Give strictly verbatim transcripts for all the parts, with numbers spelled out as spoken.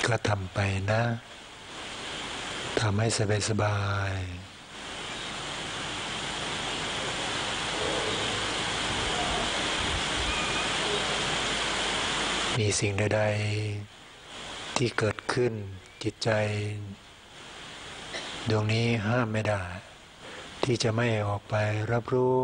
ก็ทำไปนะทำให้สบายสบายมีสิ่งใดๆที่เกิดขึ้นจิตใจดวงนี้ห้ามไม่ได้ที่จะไม่ออกไปรับรู้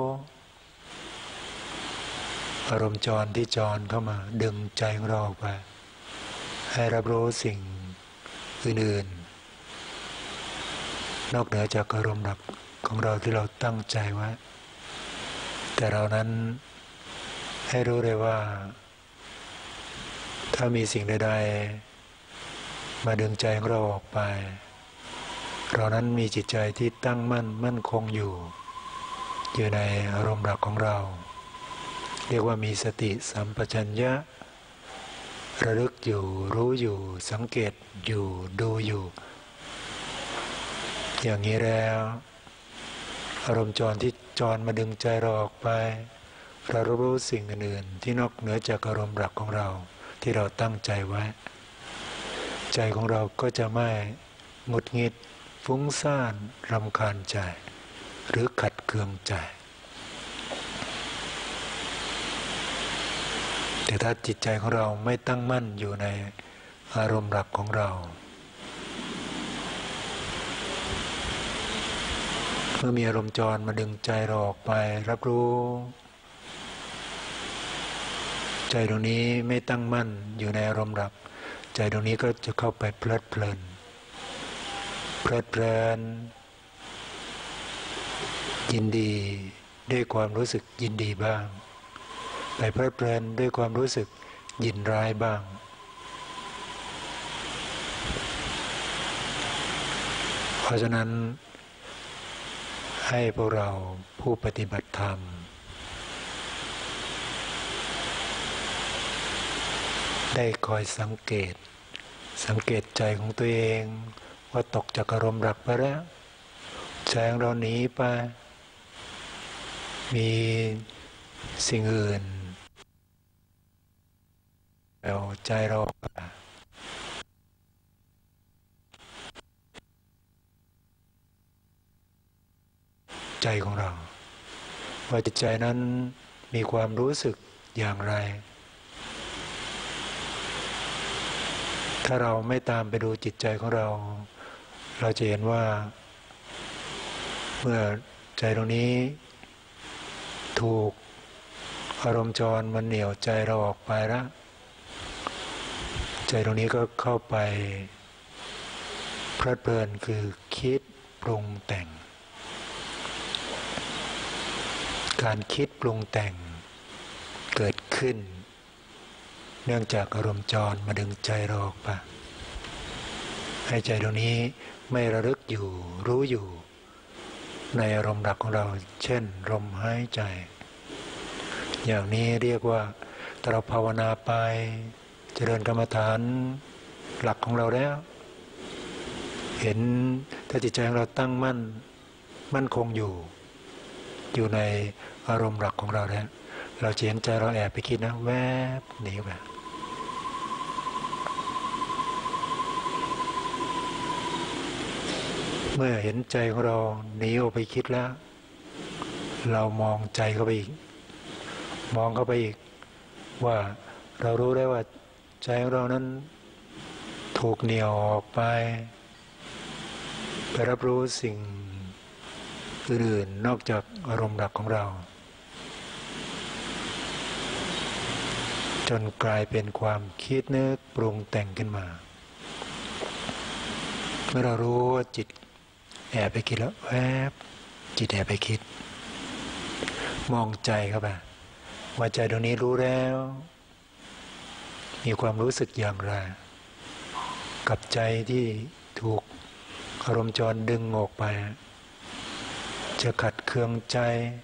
อารมณ์จรที่จรเข้ามาดึงใจของเราออกไปให้รับรู้สิ่งอื่นๆนอกเหนือจากอารมณ์หลักของเราที่เราตั้งใจไว้แต่เรานั้นให้รู้เลยว่าถ้ามีสิ่งใดๆมาดึงใจของเราออกไปเรานั้นมีจิตใจที่ตั้งมั่นมั่นคงอยู่อยู่ในอารมณ์หลักของเราเรียกว่ามีสติสัมปชัญญะระลึกอยู่รู้อยู่สังเกตอยู่ดูอยู่อย่างนี้แล้วอารมณ์จรที่จรมาดึงใจเราออกไปเรารู้สิ่งอื่นๆที่นอกเหนือจากอารมณ์หลักของเราที่เราตั้งใจไว้ใจของเราก็จะไม่หงุดหงิดฟุ้งซ่านรำคาญใจหรือขัดเคืองใจแต่ถ้าจิตใจของเราไม่ตั้งมั่นอยู่ในอารมณ์หลักของเราเมื่อมีอารมณ์จรมาดึงใจเราออกไปรับรู้ใจตรงนี้ไม่ตั้งมั่นอยู่ในอารมณ์หลักใจตรงนี้ก็จะเข้าไปเพลิดเพลินเพลิดเพลินยินดีด้วยความรู้สึกยินดีบ้างไปเพลิดเพลินด้วยความรู้สึกยินร้ายบ้างเพราะฉะนั้นให้พวกเราผู้ปฏิบัติธรรมได้คอยสังเกตสังเกตใจของตัวเองว่าตกจากอารมณ์หลักไปแล้วใจของเราหนีไปมีสิ่งอื่นเอาใจเราใจของเราว่าจิตใจนั้นมีความรู้สึกอย่างไรถ้าเราไม่ตามไปดูจิตใจของเราเราจะเห็นว่าเมื่อใจตรงนี้ถูกอารมณ์จรมันเหนี่ยวใจเราออกไปแล้วใจตรงนี้ก็เข้าไปเพลิดเพลินคือคิดปรุงแต่งการคิดปรุงแต่งเกิดขึ้นเนื่องจากอารมณ์จรมาดึงใจเราออกไปให้ใจตรงนี้ไม่ระลึกอยู่รู้อยู่ในอารมณ์หลักของเราเช่นลมหายใจอย่างนี้เรียกว่าถ้าเราภาวนาไปเจริญกรรมฐานหลักของเราแล้วเห็นถ้าจิตใจของเราตั้งมั่นมั่นคงอยู่อยู่ในอารมณ์หลักของเราแล้วเราจะเห็นใจเราแอบไปคิดนะแวบหนีไปเมื่อเห็นใจของเราหนีออกไปคิดแล้วเรามองใจเข้าไปอีกมองเข้าไปอีกว่าเรารู้ได้ว่าใจของเรานั้นถูกเหนี่ยวออกไปไปรับรู้สิ่งอื่นๆนอกจากอารมณ์หลักของเราจนกลายเป็นความคิดนึกปรุงแต่งขึ้นมาเมื่อเรารู้ว่าจิตแอบไปคิดแล้วแวบจิตแอบไปคิดมองใจเข้าไปว่าใจตรงนี้รู้แล้วมีความรู้สึกอย่างไรกับใจที่ถูกอารมณ์จรดึงออกไปจะขัดเคืองใจ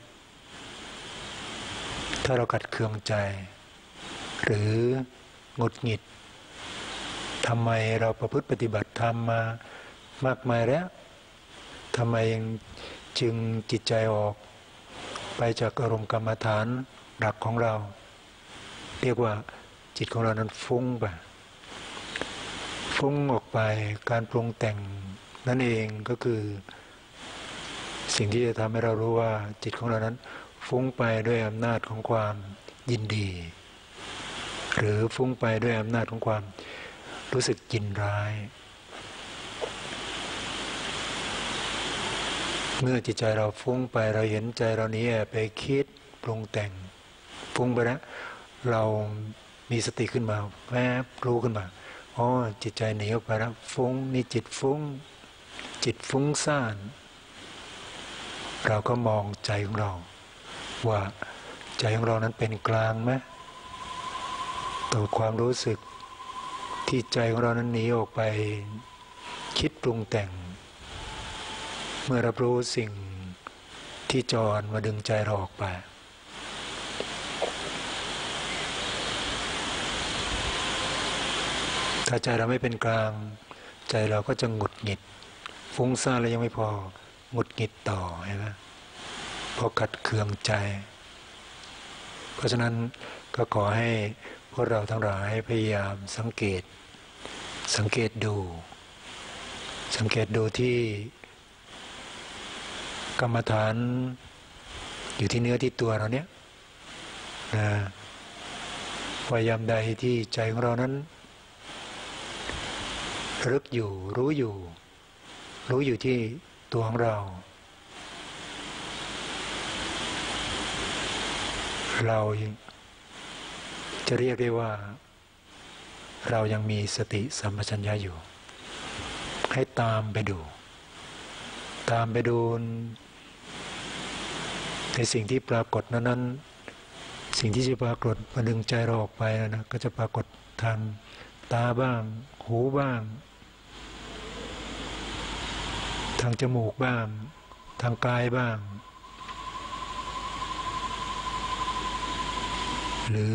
ถ้าเราขัดเคืองใจหรือหงุดหงิดทำไมเราประพฤติปฏิบัติธรรมมามากมายแล้วทำไมยังจึงจิตใจออกไปจากอารมณ์กรรมฐานหลักของเราเรียกว่าจิตของเรานั้นฟุ้งไปฟฟุ้งออกไปการปรุงแต่งนั่นเองก็คือสิ่งที่จะทำให้เรารู้ว่าจิตของเรานั้นฟุ้งไปด้วยอำนาจของความยินดีหรือฟุ้งไปด้วยอำนาจของความรู้สึกยินร้ายเมื่อจิตใจเราฟุ้งไปเราเห็นใจเรานี้ไปคิดปรุงแต่งฟุ้งไปแล้วเรามีสติขึ้นมาแวบรู้ขึ้นมาอ๋อจิตใจหนีออกไปแล้วฟุ้งนี่จิตฟุ้งจิตฟุ้งซ่านเราก็มองใจของเราว่าใจของเรานั้นเป็นกลางไหมต่อความรู้สึกที่ใจของเรานั้นหนีออกไปคิดปรุงแต่งเมื่อรับรู้สิ่งที่จรมาดึงใจเราออกไปถ้าใจเราไม่เป็นกลางใจเราก็จะหงุดหงิดฟุ้งซ่านแล้วยังไม่พอหงุดหงิดต่อใช่ไหมเพราะขัดเคืองใจเพราะฉะนั้นก็ขอให้พวกเราทั้งหลายพยายามสังเกตสังเกตดูสังเกตดูที่กรรมฐานอยู่ที่เนื้อที่ตัวเราเนี้ยนะพยายามใดที่ใจของเรานั้นรึกอยู่รู้อยู่รู้อยู่ที่ตัวของเราเราจะเรียกได้ว่าเรายังมีสติสัมปชัญญะอยู่ให้ตามไปดูตามไปดูในสิ่งที่ปรากฏนั้นๆสิ่งที่จะปรากฏมาดึงใจเราออกไปนะก็จะปรากฏทางตาบ้างหูบ้างทางจมูกบ้างทางกายบ้างหรือ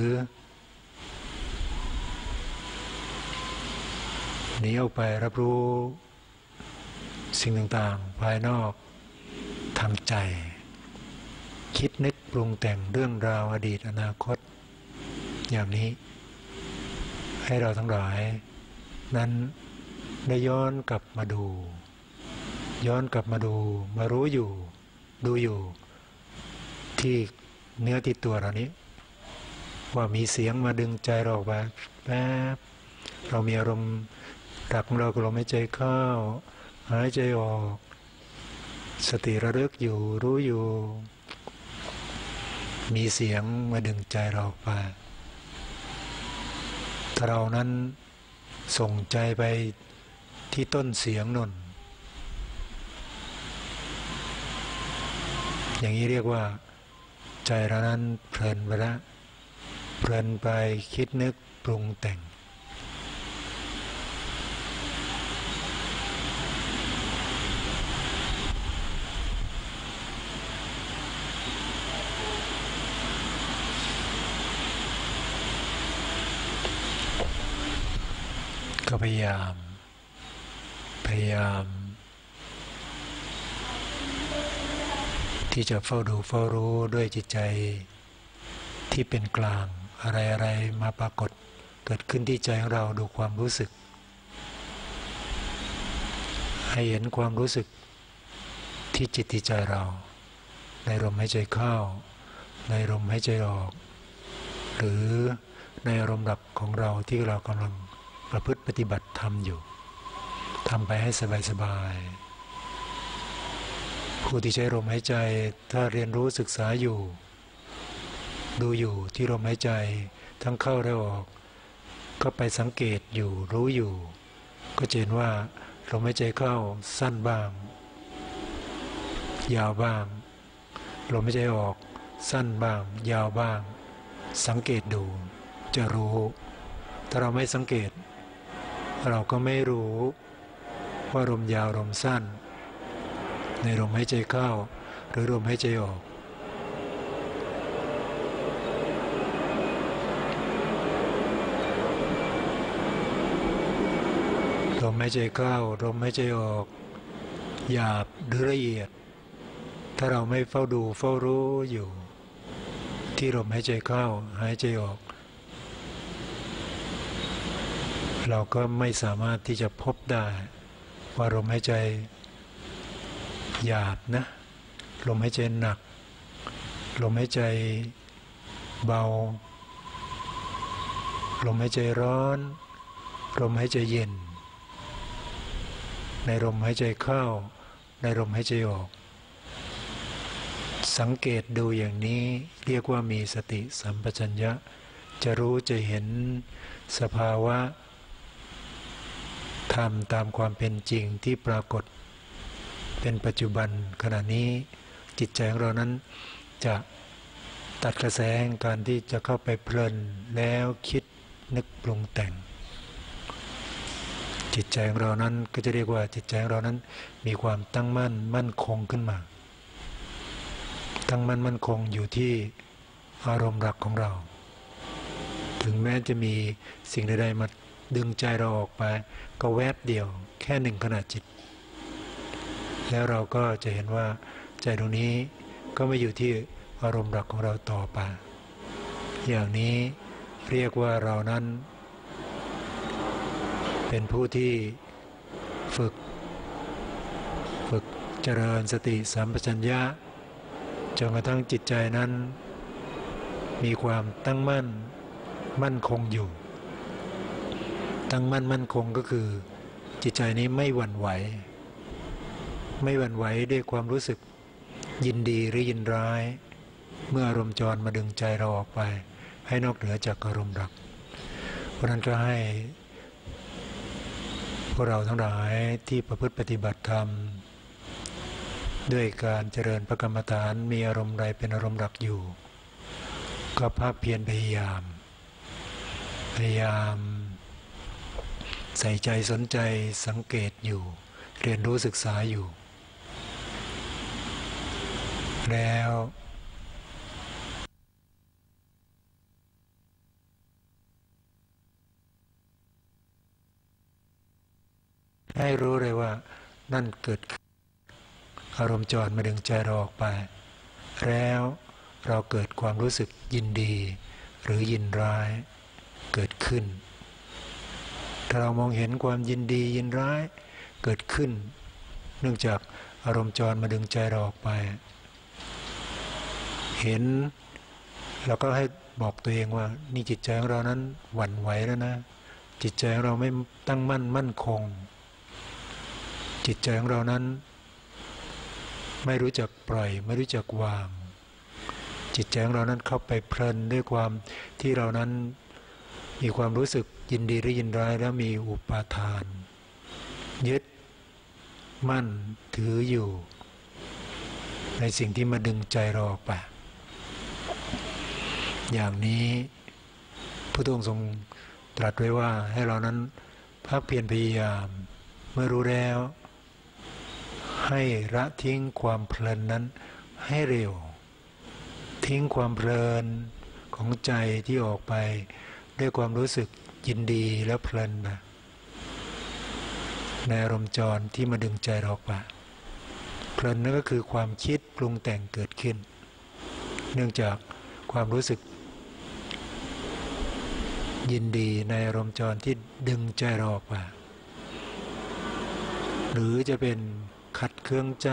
หนีออกไปรับรู้สิ่งต่างๆภายนอกทางใจคิดนึกปรุงแต่งเรื่องราวอดีตอนาคตอย่างนี้ให้เราทั้งหลายนั้นได้ย้อนกลับมาดูย้อนกลับมาดูมารู้อยู่ดูอยู่ที่เนื้อที่ตัวเรานี้ว่ามีเสียงมาดึงใจเราออกมาแป๊บเรามีอารมณ์หลักของเราก็ลมหายใจเข้าหายใจออกสติระลึกอยู่รู้อยู่มีเสียงมาดึงใจเราออกไปถ้าเรานั้นส่งใจไปที่ต้นเสียงนนอย่างนี้เรียกว่าใจเรานั้นเพลินไปแล้วเพลินไปคิดนึกปรุงแต่งก็พยายามพยายามที่จะเฝ้าดูเฝ้ารู้ด้วยจิตใจที่เป็นกลางอะไรอะไรมาปรากฏเกิดขึ้นที่ใจของเราดูความรู้สึกให้เห็นความรู้สึกที่จิตที่ใจเราในลมหายใจเข้าในลมหายใจออกหรือในอารมณ์หลักของเราที่เรากำลังประพฤติปฏิบัติธรรมอยู่ทำไปให้สบายๆผู้ที่ใช้ลมหายใจถ้าเรียนรู้ศึกษาอยู่ดูอยู่ที่ลมหายใจทั้งเข้าและออกก็ไปสังเกตอยู่รู้อยู่ก็จะเห็นว่าลมหายใจเข้าสั้นบ้างยาวบ้างลมหายใจออกสั้นบ้างยาวบ้างสังเกตดูจะรู้ถ้าเราไม่สังเกตเราก็ไม่รู้ว่าลมยาวลมสั้นในลมหายใจเข้าหรือลมหายใจออกลมหายใจเข้าลมหายใจออกหยาบหรือละเอียดถ้าเราไม่เฝ้าดูเฝ้ารู้อยู่ที่ลมหายใจเข้าหายใจออกเราก็ไม่สามารถที่จะพบได้ว่าลมหายใจหยาบนะลมหายใจหนักลมหายใจเบาลมหายใจร้อนลมหายใจเย็นในลมหายใจเข้าในลมหายใจออกสังเกตดูอย่างนี้เรียกว่ามีสติสัมปชัญญะจะรู้จะเห็นสภาวะธรรมตามความเป็นจริงที่ปรากฏเป็นปัจจุบันขณะนี้จิตใจของเรานั้นจะตัดกระแสแห่งการที่จะเข้าไปเพลินแล้วคิดนึกปรุงแต่งจิตใจของเรานั้นก็จะเรียกว่าจิตใจของเรานั้นมีความตั้งมั่นมั่นคงขึ้นมาตั้งมั่นมั่นคงอยู่ที่อารมณ์หลักของเราถึงแม้จะมีสิ่งใดๆมาดึงใจเราออกไปก็แวบเดียวแค่หนึ่งขณะจิตแล้วเราก็จะเห็นว่าใจตรงนี้ก็ไม่อยู่ที่อารมณ์หลักของเราต่อไปอย่างนี้เรียกว่าเรานั้นเป็นผู้ที่ฝึกฝึกเจริญสติสัมปชัญญะจนกระทั่งจิตใจนั้นมีความตั้งมั่นมั่นคงอยู่ตั้งมั่นมั่นคงก็คือจิตใจนี้ไม่หวั่นไหวไม่หวั่นไหวด้วยความรู้สึกยินดีหรือยินร้ายเมื่ออารมณ์จรมาดึงใจเราออกไปให้นอกเหนือจากอารมณ์หลักเพราะนั้นก็ให้พวกเราทั้งหลายที่ประพฤติปฏิบัติธรรมด้วยการเจริญพระกรรมฐานมีอารมณ์ใดเป็นอารมณ์หลักอยู่ก็ภาคเพียรพยายามพยายามใส่ใจสนใจสังเกตอยู่เรียนรู้ศึกษาอยู่แล้วให้รู้เลยว่านั่นเกิดอารมณ์จรมาดึงใจเราออกไปแล้วเราเกิดความรู้สึกยินดีหรือยินร้ายเกิดขึ้นถ้าเรามองเห็นความยินดียินร้ายเกิดขึ้นเนื่องจากอารมณ์จรมาดึงใจเราออกไปเห็นเราก็ให้บอกตัวเองว่านี่จิตใจของเรานั้นหวั่นไหวแล้วนะจิตใจของเราไม่ตั้งมั่นมั่นคงจิตใจของเรานั้นไม่รู้จักปล่อยไม่รู้จักวางจิตใจของเรานั้นเข้าไปเพลินด้วยความที่เรานั้นมีความรู้สึกยินดีหรือยินร้ายแล้วมีอุปาทานยึดมั่นถืออยู่ในสิ่งที่มาดึงใจเราออกไปอย่างนี้พระองค์ทรงตรัสไว้ว่าให้เรานั้นภาคเพียรพยายามเมื่อรู้แล้วให้ละทิ้งความเพลินนั้นให้เร็วทิ้งความเพลินของใจที่ออกไปด้วยความรู้สึกยินดีและเพลินนะในอารมณ์จรที่มาดึงใจเราออกไปเพลินนั่นก็คือความคิดปรุงแต่งเกิดขึ้นเนื่องจากความรู้สึกยินดีในอารมณ์จรที่ดึงใจเราออกมาหรือจะเป็นขัดเคืองใจ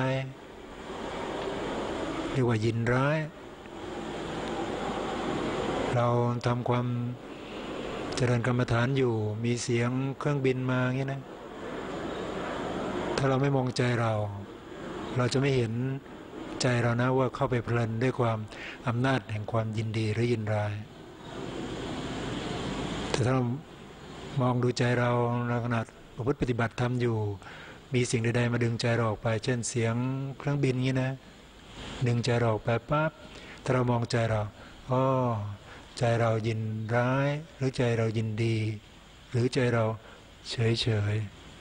เรียกว่ายินร้ายเราทำความเจริญกรรมฐานอยู่มีเสียงเครื่องบินมาอย่างนี้นะถ้าเราไม่มองใจเราเราจะไม่เห็นใจเรานะว่าเข้าไปเพลินด้วยความอำนาจแห่งความยินดีหรือยินร้ายแต่ถ้าเรามองดูใจเราในขณะประพฤติปฏิบัติธรรมอยู่มีสิ่งใดๆมาดึงใจเราออกไปเช่นเสียงเครื่องบินงี้นะดึงใจเราออกไปปั๊บถ้าเรามองใจเราอ๋อใจเรายินร้ายหรือใจเรายินดีหรือใจเราเฉย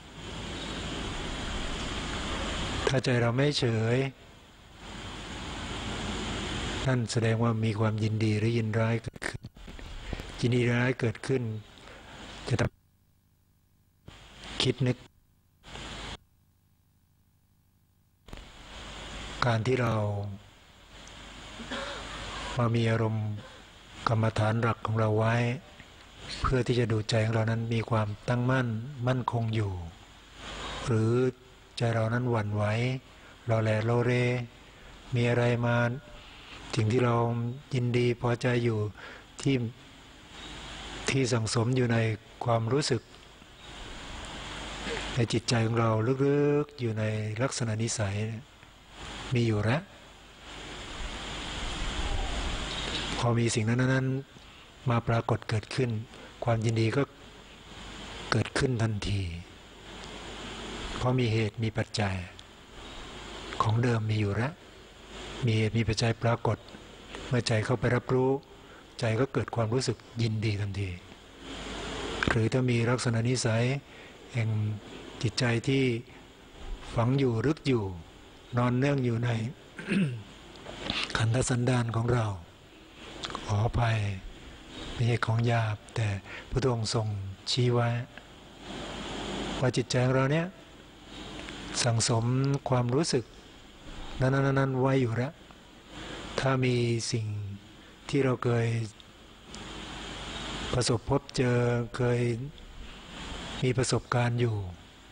ๆถ้าใจเราไม่เฉยนั่นแสดงว่ามีความยินดีหรือยินร้ายเกิดขึ้นยินดีร้ายเกิดขึ้นจะทำคิดนึกการที่เรามามีอารมณ์กรรมฐานหลักของเราไว้เพื่อที่จะดูใจของเรานั้นมีความตั้งมั่นมั่นคงอยู่หรือใจเรานั้นหวั่นไหวรอแลโลเรมีอะไรมาสิ่งที่เรายินดีพอใจอยู่ที่ที่สังสมอยู่ในความรู้สึกในจิตใจของเราลึกๆอยู่ในลักษณะนิสัยมีอยู่แล้วพอมีสิ่งนั้นๆมาปรากฏเกิดขึ้นความยินดีก็เกิดขึ้นทันทีเพราะมีเหตุมีปัจจัยของเดิมมีอยู่แล้วมีเหตุมีปัจจัยปรากฏเมื่อใจเข้าไปรับรู้ใจก็เกิดความรู้สึกยินดีทันทีหรือถ้ามีลักษณะนิสัยแห่งจิตใจที่ฝังอยู่ลึกอยู่นอนเนื่องอยู่ใน ขันธสันดานของเราขออภัยไม่ใช่ของหยาบแต่พระองค์ทรงชี้ไว้ว่าจิตใจของเราเนี้ยสั่งสมความรู้สึกนั้นๆๆไว้อยู่แล้วถ้ามีสิ่งที่เราเคยประสบพบเจอเคยมีประสบการณ์อยู่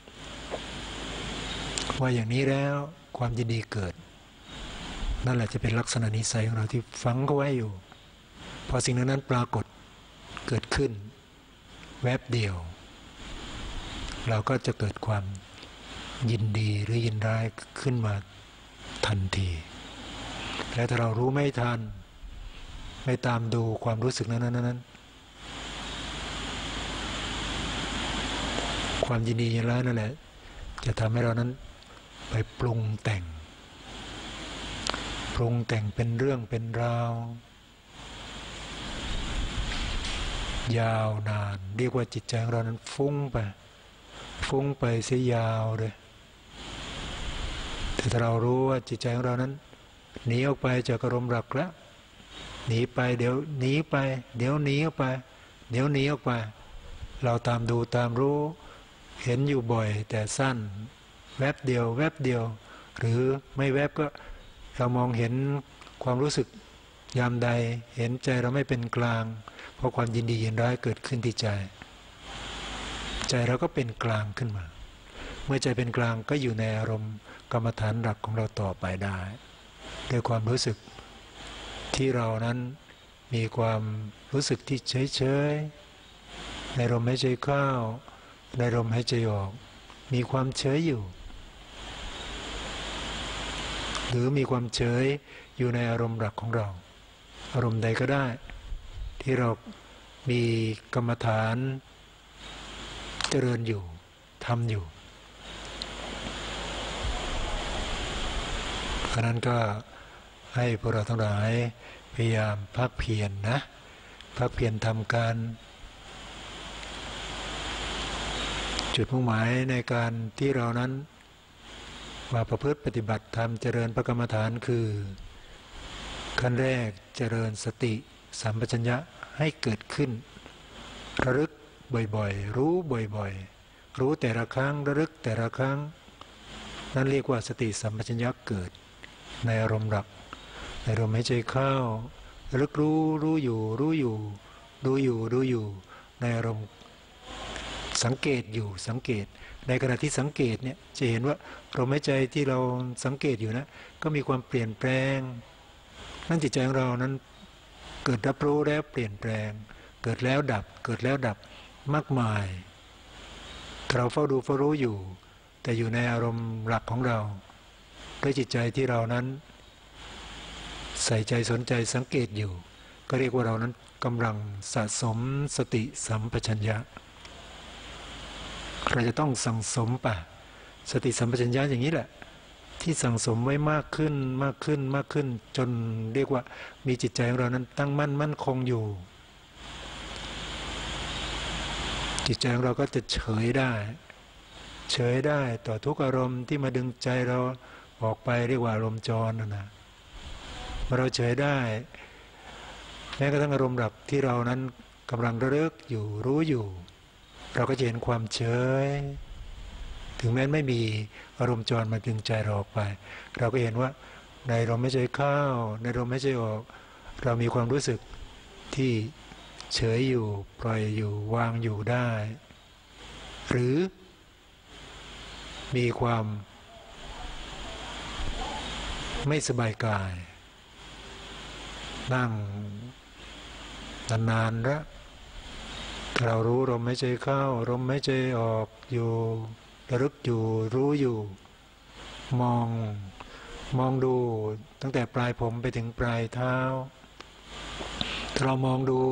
ว่าอย่างนี้แล้วความยินดีเกิดนั่นแหละจะเป็นลักษณะนิสัยของเราที่ฝังเข้าไว้อยู่พอสิ่งนั้นปรากฏเกิดขึ้นแวบเดียวเราก็จะเกิดความยินดีหรือยินร้ายขึ้นมาทันทีและถ้าเรารู้ไม่ทันไม่ตามดูความรู้สึกนั้นนั้นความยินดียินร้ายนั่นแหละจะทำให้เรานั้นไปปรุงแต่งปรุงแต่งเป็นเรื่องเป็นราวยาวนานเรียกว่าจิตใจของเรานั้นฟุ้งไปฟุ้งไปเสียยาวเลยแต่ถ้าเรารู้ว่าจิตใจของเรานั้นหนีออกไปจากอารมณ์หลักแล้วหนีไปเดี๋ยวหนีไปเดี๋ยวหนีออกไปเดี๋ยวหนีออกไปเราตามดูตามรู้เห็นอยู่บ่อยแต่สั้นแวบเดียวแวบเดียวหรือไม่แวบก็เรามองเห็นความรู้สึกยามใดเห็นใจเราไม่เป็นกลางเพราะความยินดียินร้ายเกิดขึ้นที่ใจใจเราก็เป็นกลางขึ้นมาเมื่อใจเป็นกลางก็อยู่ในอารมณ์กรรมฐานหลักของเราต่อไปได้ด้วยความรู้สึกที่เรานั้นมีความรู้สึกที่เฉยๆในลมหายใจเข้าในลมหายใจออกมีความเฉยอยู่หรือมีความเฉยอยู่ในอารมณ์หลักของเราอารมณ์ใดก็ได้ที่เรามีกรรมฐานเจริญอยู่ทำอยู่เพราะนั้นก็ให้พวกเราทั้งหลายพยายามภาคเพียร นะภาคเพียรทำการจุดมุ่งหมายในการที่เรานั้นมาประพฤติปฏิบัติธรรมเจริญพระกรรมฐานคือขั้นแรกเจริญสติสัมปชัญญะให้เกิดขึ้นระลึกบ่อยๆรู้บ่อยๆรู้แต่ละครั้งระลึกแต่ละครั้งนั่นเรียกว่าสติสัมปชัญญะเกิดในอารมณ์หลักในลมหายใจเข้าระลึกรู้รู้อยู่รู้อยู่รู้อยู่รู้อยู่ในอารมณ์สังเกตอยู่สังเกตในขณะที่สังเกตเนี่ยจะเห็นว่าลมหายใจที่เราสังเกตอยู่นะก็มีความเปลี่ยนแปลงนั่นจิตใจของเรานั้นเกิดรับรู้แล้วเปลี่ยนแปลงเกิดแล้วดับเกิดแล้วดับมากมายเราเฝ้าดูเฝ้ารู้อยู่แต่อยู่ในอารมณ์หลักของเราด้วยจิตใจที่เรานั้นใส่ใจสนใจสังเกตอยู่ก็เรียกว่าเรานั้นกำลังสะสมสติสัมปชัญญะเราจะต้องสั่งสมป่ะสติสัมปชัญญะอย่างนี้แหละที่สั่งสมไว้มากขึ้นมากขึ้นมากขึ้นจนเรียกว่ามีจิตใจของเรานั้นตั้งมั่นมั่นคงอยู่จิตใจของเราก็จะเฉยได้เฉยได้ต่อทุกอารมณ์ที่มาดึงใจเราออกไปเรียกว่าอารมณ์จรนะนะเมื่อเราเฉยได้แม้กระทั่งอารมณ์หลักที่เรานั้นกำลังระลึกอยู่รู้อยู่เราก็จะเห็นความเฉยถึงแม้ไม่มีอารมณ์จรมาดึงใจเราออกไปเราก็เห็นว่าในลมหายใจเข้าในลมหายใจออกเรามีความรู้สึกที่เฉยอยู่ปล่อยอยู่วางอยู่ได้หรือมีความไม่สบายกายนั่งนานๆแล้วเรารู้ลมหายใจเข้าลมหายใจออกอยู่ระลึกอยู่รู้อยู่มองมองดูตั้งแต่ปลายผมไปถึงปลายเท้าเรามองดู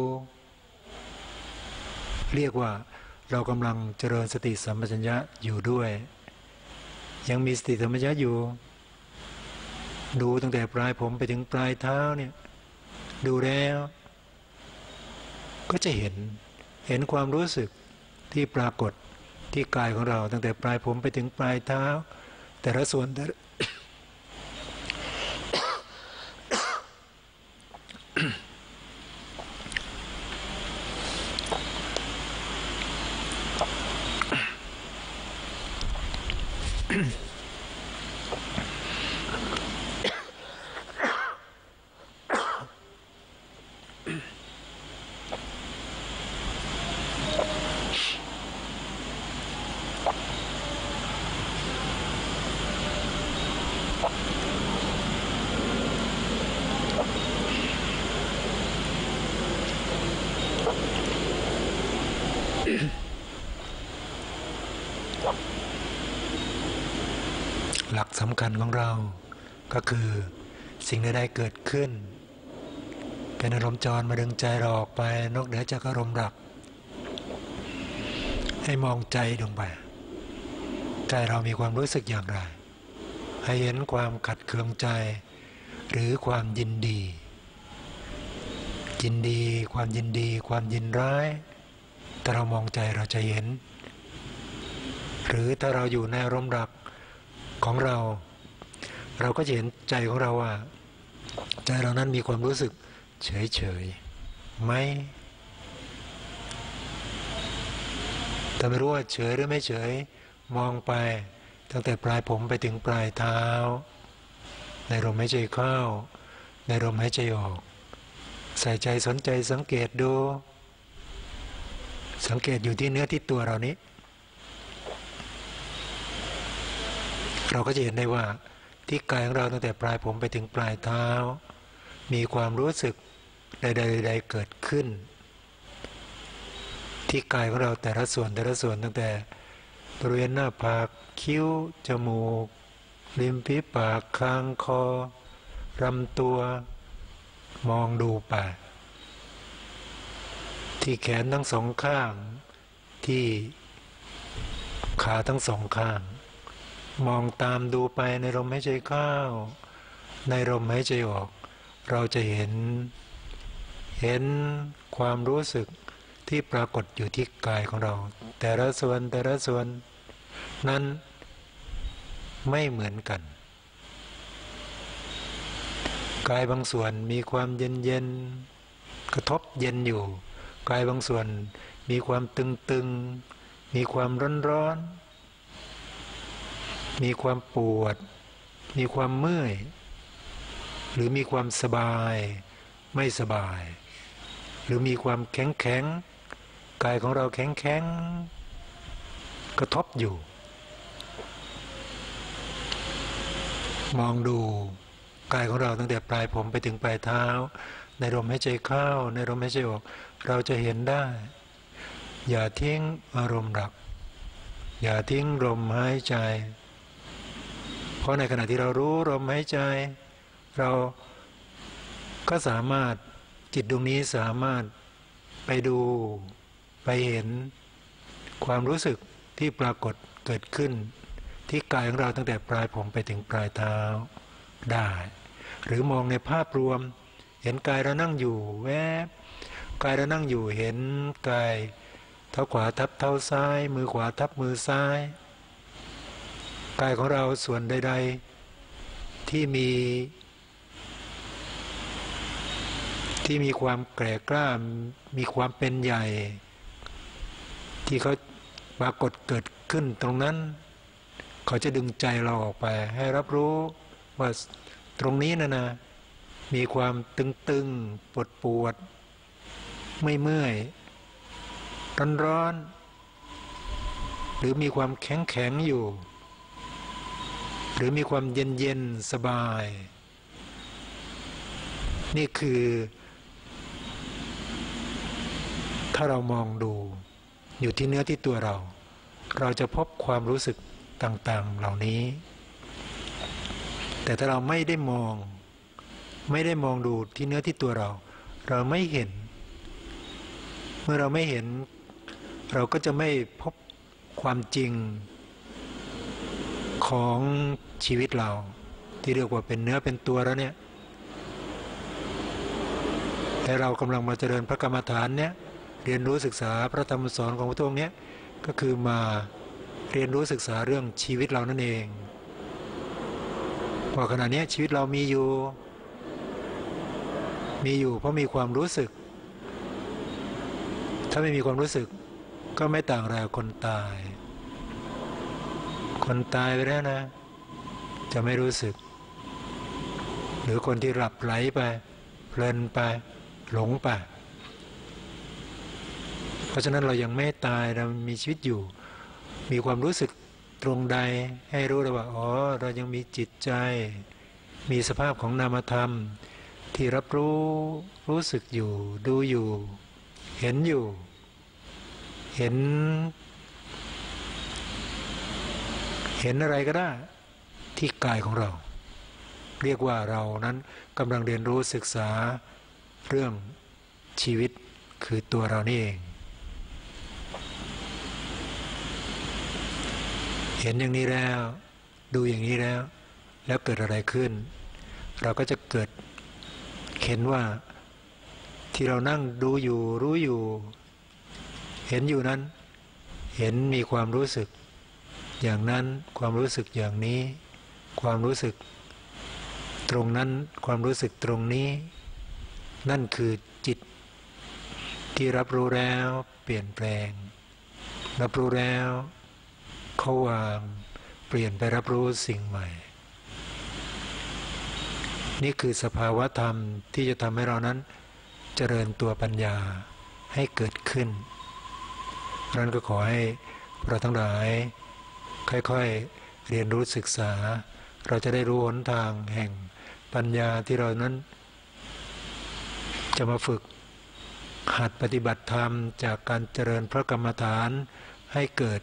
เรียกว่าเรากำลังเจริญสติสัมปชัญญะอยู่ด้วยยังมีสติสัมปชัญญะอยู่ดูตั้งแต่ปลายผมไปถึงปลายเท้าเนี่ยดูแล้วก็จะเห็นเห็นความรู้สึกที่ปรากฏที่กายของเราตั้งแต่ปลายผมไปถึงปลายเท้าแต่ละส่วนแต่หลักสำคัญของเราก็คือสิ่งใดๆเกิดขึ้นเป็นอารมณ์จรมาดึงใจเราออกไปนอกเหนือจากอารมณ์หลักให้มองใจลงไปใจเรามีความรู้สึกอย่างไรให้เห็นความขัดเคืองใจหรือความยินดียินดีความยินดีความยินร้ายแต่เรามองใจเราจะเห็นหรือถ้าเราอยู่ในอารมณ์หลักของเราเราก็จะเห็นใจของเราว่าใจเรานั้นมีความรู้สึกเฉยเฉยไหมแต่ไม่รู้ว่าเฉยหรือไม่เฉยมองไปตั้งแต่ปลายผมไปถึงปลายเท้าในลมหายใจเข้าในลมหายใจออกใส่ใจสนใจสังเกตดูสังเกตอยู่ที่เนื้อที่ตัวเรานี้เราก็จะเห็นได้ว่าที่กายของเราตั้งแต่ปลายผมไปถึงปลายเท้ามีความรู้สึกใดๆเกิดขึ้นที่กายของเราแต่ละส่วนแต่ละส่วนตั้งแต่บริเวณหน้าผากคิ้วจมูกริมฝีปากคางคอลำตัวมองดูไปที่แขนทั้งสองข้างที่ขาทั้งสองข้างมองตามดูไปในลมหายใจเข้าในลมหายใจออกเราจะเห็นเห็นความรู้สึกที่ปรากฏอยู่ที่กายของเราแต่ละส่วนแต่ละส่วนนั้นไม่เหมือนกันกายบางส่วนมีความเย็นเย็นกระทบเย็นอยู่กายบางส่วนมีความตึงตึงมีความร้อนร้อนมีความปวดมีความเมื่อยหรือมีความสบายไม่สบายหรือมีความแข็งแข็งกายของเราแข็งแข็งกระทบอยู่มองดูกายของเราตั้งแต่ปลายผมไปถึงปลายเท้าในลมหายใจเข้าในลมหายใจออกเราจะเห็นได้อย่าทิ้งอารมณ์หลักอย่าทิ้งลมหายใจเพราะในขณะที่เรารู้ลมหายใจเราก็สามารถจิตดวงนี้สามารถไปดูไปเห็นความรู้สึกที่ปรากฏเกิดขึ้นที่กายของเราตั้งแต่ปลายผมไปถึงปลายเท้าได้หรือมองในภาพรวมเห็นกายเรานั่งอยู่แวบกายเรานั่งอยู่เห็นกายเท้าขวาทับเท้าซ้ายมือขวาทับมือซ้ายกายของเราส่วนใดๆที่มีที่มีความแก่กล้ามีความเป็นใหญ่ที่เขาปรากฏเกิดขึ้นตรงนั้นเขาจะดึงใจเราออกไปให้รับรู้ว่าตรงนี้นะนะมีความตึงๆปวดปวดไม่เมื่อยร้อนร้อนหรือมีความแข็งแข็งอยู่หรือมีความเย็นเย็นสบายนี่คือถ้าเรามองดูอยู่ที่เนื้อที่ตัวเราเราจะพบความรู้สึกต่างๆเหล่านี้แต่ถ้าเราไม่ได้มองไม่ได้มองดูที่เนื้อที่ตัวเราเราไม่เห็นเมื่อเราไม่เห็นเราก็จะไม่พบความจริงของชีวิตเราที่เรียกว่าเป็นเนื้อเป็นตัวแล้วเนี่ยแต่เรากำลังมาเจริญพระกรรมฐานเนี่ยเรียนรู้ศึกษาพระธรรมสอนของพระองค์เนี่ยก็คือมาเรียนรู้ศึกษาเรื่องชีวิตเรานั่นเองว่าขณะนี้ชีวิตเรามีอยู่มีอยู่เพราะมีความรู้สึกถ้าไม่มีความรู้สึกก็ไม่ต่างอะไรกับคนตายคนตายไปแล้วนะจะไม่รู้สึกหรือคนที่หลับไหลไปเพลินไปหลงไปเพราะฉะนั้นเรายังไม่ตายเรามีชีวิตอยู่มีความรู้สึกตรงใดให้รู้เลยว่าอ๋อเรายังมีจิตใจมีสภาพของนามธรรมที่รับรู้รู้สึกอยู่ดูอยู่เห็นอยู่เห็นเห็นอะไรก็ได้ที่กายของเราเรียกว่าเรานั้นกำลังเรียนรู้ศึกษาเรื่องชีวิตคือตัวเรานี่เองเห็นอย่างนี้แล้วดูอย่างนี้แล้วแล้วเกิดอะไรขึ้นเราก็จะเกิดเห็นว่าที่เรานั่งดูอยู่รู้อยู่เห็นอยู่นั้นเห็นมีความรู้สึกอย่างนั้นความรู้สึกอย่างนี้ความรู้สึกตรงนั้นความรู้สึกตรงนี้นั่นคือจิตที่รับรู้แล้วเปลี่ยนแปลงรับรู้แล้วเขาวางเปลี่ยนไปรับรู้สิ่งใหม่นี่คือสภาวะธรรมที่จะทำให้เรานั้นเจริญตัวปัญญาให้เกิดขึ้นเพราะฉะนั้นก็ขอให้เราทั้งหลายค่อยๆเรียนรู้ศึกษาเราจะได้รู้หนทางแห่งปัญญาที่เรานั้นจะมาฝึกหัดปฏิบัติธรรมจากการเจริญพระกรรมฐานให้เกิด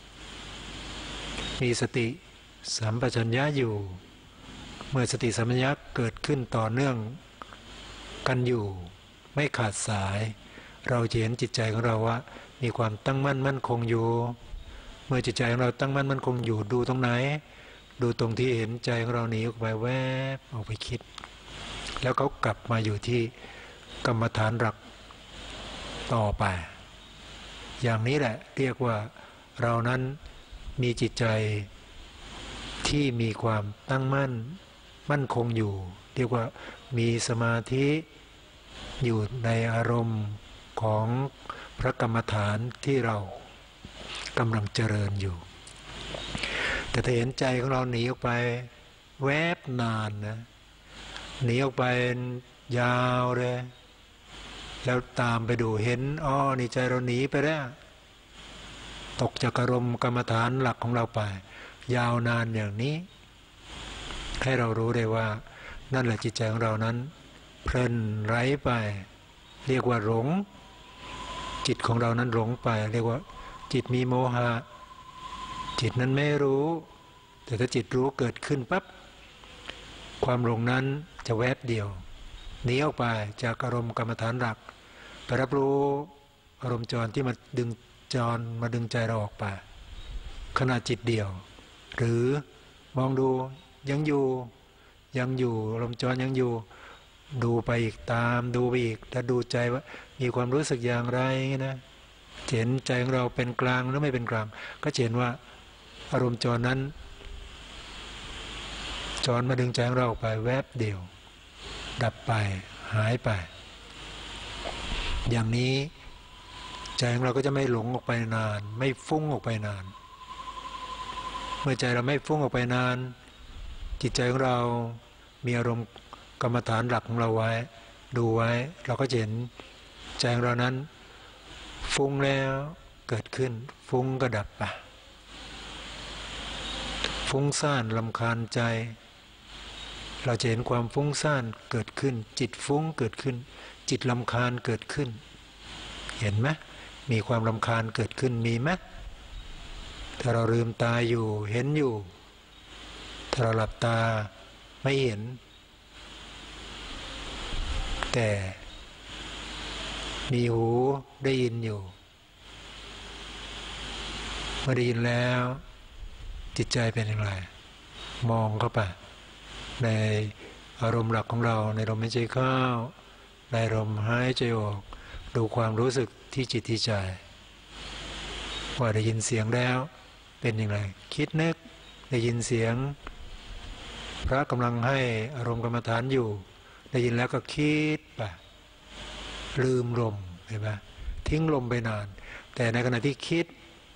มีสติสัมปชัญญะอยู่เมื่อสติสัมปชัญญะเกิดขึ้นต่อเนื่องกันอยู่ไม่ขาดสายเราจะเห็นจิตใจของเราว่ามีความตั้งมั่นมั่นคงอยู่เมื่อจิตใจของเราตั้งมั่นมั่นคงอยู่ดูตรงไหนดูตรงที่เห็นใจของเราหนีออกไปแวบออกไปคิดแล้วเขากลับมาอยู่ที่กรรมฐานหลักต่อไปอย่างนี้แหละเรียกว่าเรานั้นมีจิตใจที่มีความตั้งมั่นมั่นคงอยู่เรียกว่ามีสมาธิอยู่ในอารมณ์ของพระกรรมฐานที่เรากำลังเจริญอยู่แต่ถ้าเห็นใจของเราหนีออกไปแวบนานนะหนีออกไปยาวเลยแล้วตามไปดูเห็นอ๋อนี่ใจเราหนีไปแล้วตกจากอารมณ์กรรมฐานหลักของเราไปยาวนานอย่างนี้ให้เรารู้ได้ว่านั่นแหละจิตใจของเรานั้นเพลินไร้ไปเรียกว่าหลงจิตของเรานั้นหลงไปเรียกว่าจิตมีโมหะจิตนั้นไม่รู้แต่ถ้าจิตรู้เกิดขึ้นปั๊บความหลงนั้นจะแวบเดียวหนีออกไปจากอารมณ์กรรมฐานหลักไปรับรู้อารมณ์จรที่มาดึงจรมาดึงใจเราออกไปขณะจิตเดียวหรือมองดูยังอยู่ยังอยู่อารมณ์จรยังอยู่ดูไปอีกตามดูไปอีกถ้าดูใจว่ามีความรู้สึกอย่างไรนะเห็นใจของเราเป็นกลางหรือไม่เป็นกลางก็เห็นว่าอารมณ์จรนั้นจรมาดึงใจของเราออกไปแวบเดียวดับไปหายไปอย่างนี้ใจของเราก็จะไม่หลงออกไปนานไม่ฟุ้งออกไปนานเมื่อใจเราไม่ฟุ้งออกไปนานจิตใจของเรามีอารมณ์กรรมฐานหลักของเราไว้ดูไว้เราก็จะเห็นใจของเรานั้นฟุ้งแล้วเกิดขึ้นฟุ้งก็ดับไปฟุ้งซ่านรำคาญใจเราจะเห็นความฟุ้งซ่านเกิดขึ้นจิตฟุ้งเกิดขึ้นจิตรำคาญเกิดขึ้นเห็นไหมมีความรำคาญเกิดขึ้นมีไหมถ้าเราลืมตาอยู่เห็นอยู่ถ้าเราหลับตาไม่เห็นแต่มีหูได้ยินอยู่เมื่อได้ยินแล้วจิตใจเป็นอย่างไรมองเข้าไปในอารมณ์หลักของเราในลมหายใจเข้าในลมหายใจออกดูความรู้สึกที่จิตที่ใจว่าได้ยินเสียงแล้วเป็นอย่างไรคิดนึกได้ยินเสียงพระกำลังให้อารมณ์กรรมฐานอยู่ได้ยินแล้วก็คิดไปลืมลมเห็นไหมทิ้งลมไปนานแต่ในขณะที่คิด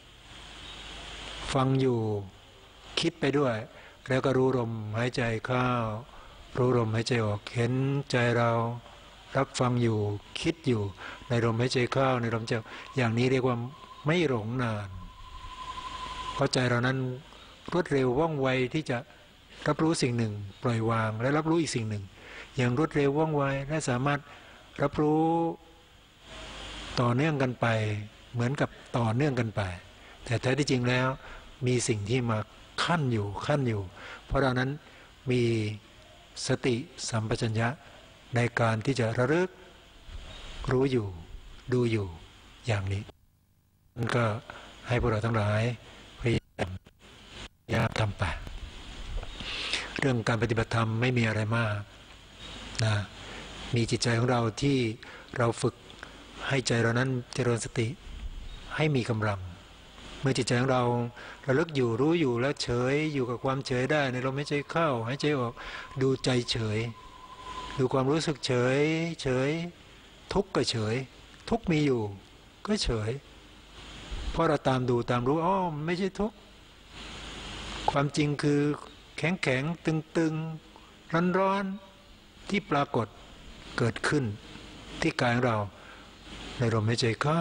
ฟังอยู่คิดไปด้วยแล้วก็รู้ลมหายใจเข้ารู้ลมหายใจออกเห็นใจเรารับฟังอยู่คิดอยู่ในลมหายใจเข้าในลมหายใจอย่างนี้เรียกว่าไม่หลงนานเพราะใจเรานั้นรวดเร็วว่องไวที่จะรับรู้สิ่งหนึ่งปล่อยวางและรับรู้อีกสิ่งหนึ่งอย่างรวดเร็วว่องไวและสามารถรับรู้ต่อเนื่องกันไปเหมือนกับต่อเนื่องกันไปแต่แท้ที่จริงแล้วมีสิ่งที่มาขั้นอยู่ขั้นอยู่เพราะเรานั้นมีสติสัมปชัญญะในการที่จะระลึกรู้อยู่ดูอยู่อย่างนี้นั่นก็ให้พวกเราทั้งหลายพยายามพยายามทำไปเรื่องการปฏิบัติธรรมไม่มีอะไรมากนะมีจิตใจของเราที่เราฝึกให้ใจเรานั้นเจริญสติให้มีกำลังเมื่อจิตใจของเราระลึกอยู่รู้อยู่แล้วเฉยอยู่กับความเฉยได้ในลมหายใจเข้าหายใจออกดูใจเฉยดูความรู้สึกเฉยเฉยทุกข์ก็เฉยทุกข์มีอยู่ก็เฉยเพราะเราตามดูตามรู้อ๋อไม่ใช่ทุกข์ความจริงคือแข็งแข็งตึงตึงร้อนร้อนที่ปรากฏเกิดขึ้นที่กายของเราในลมหายใจเข้า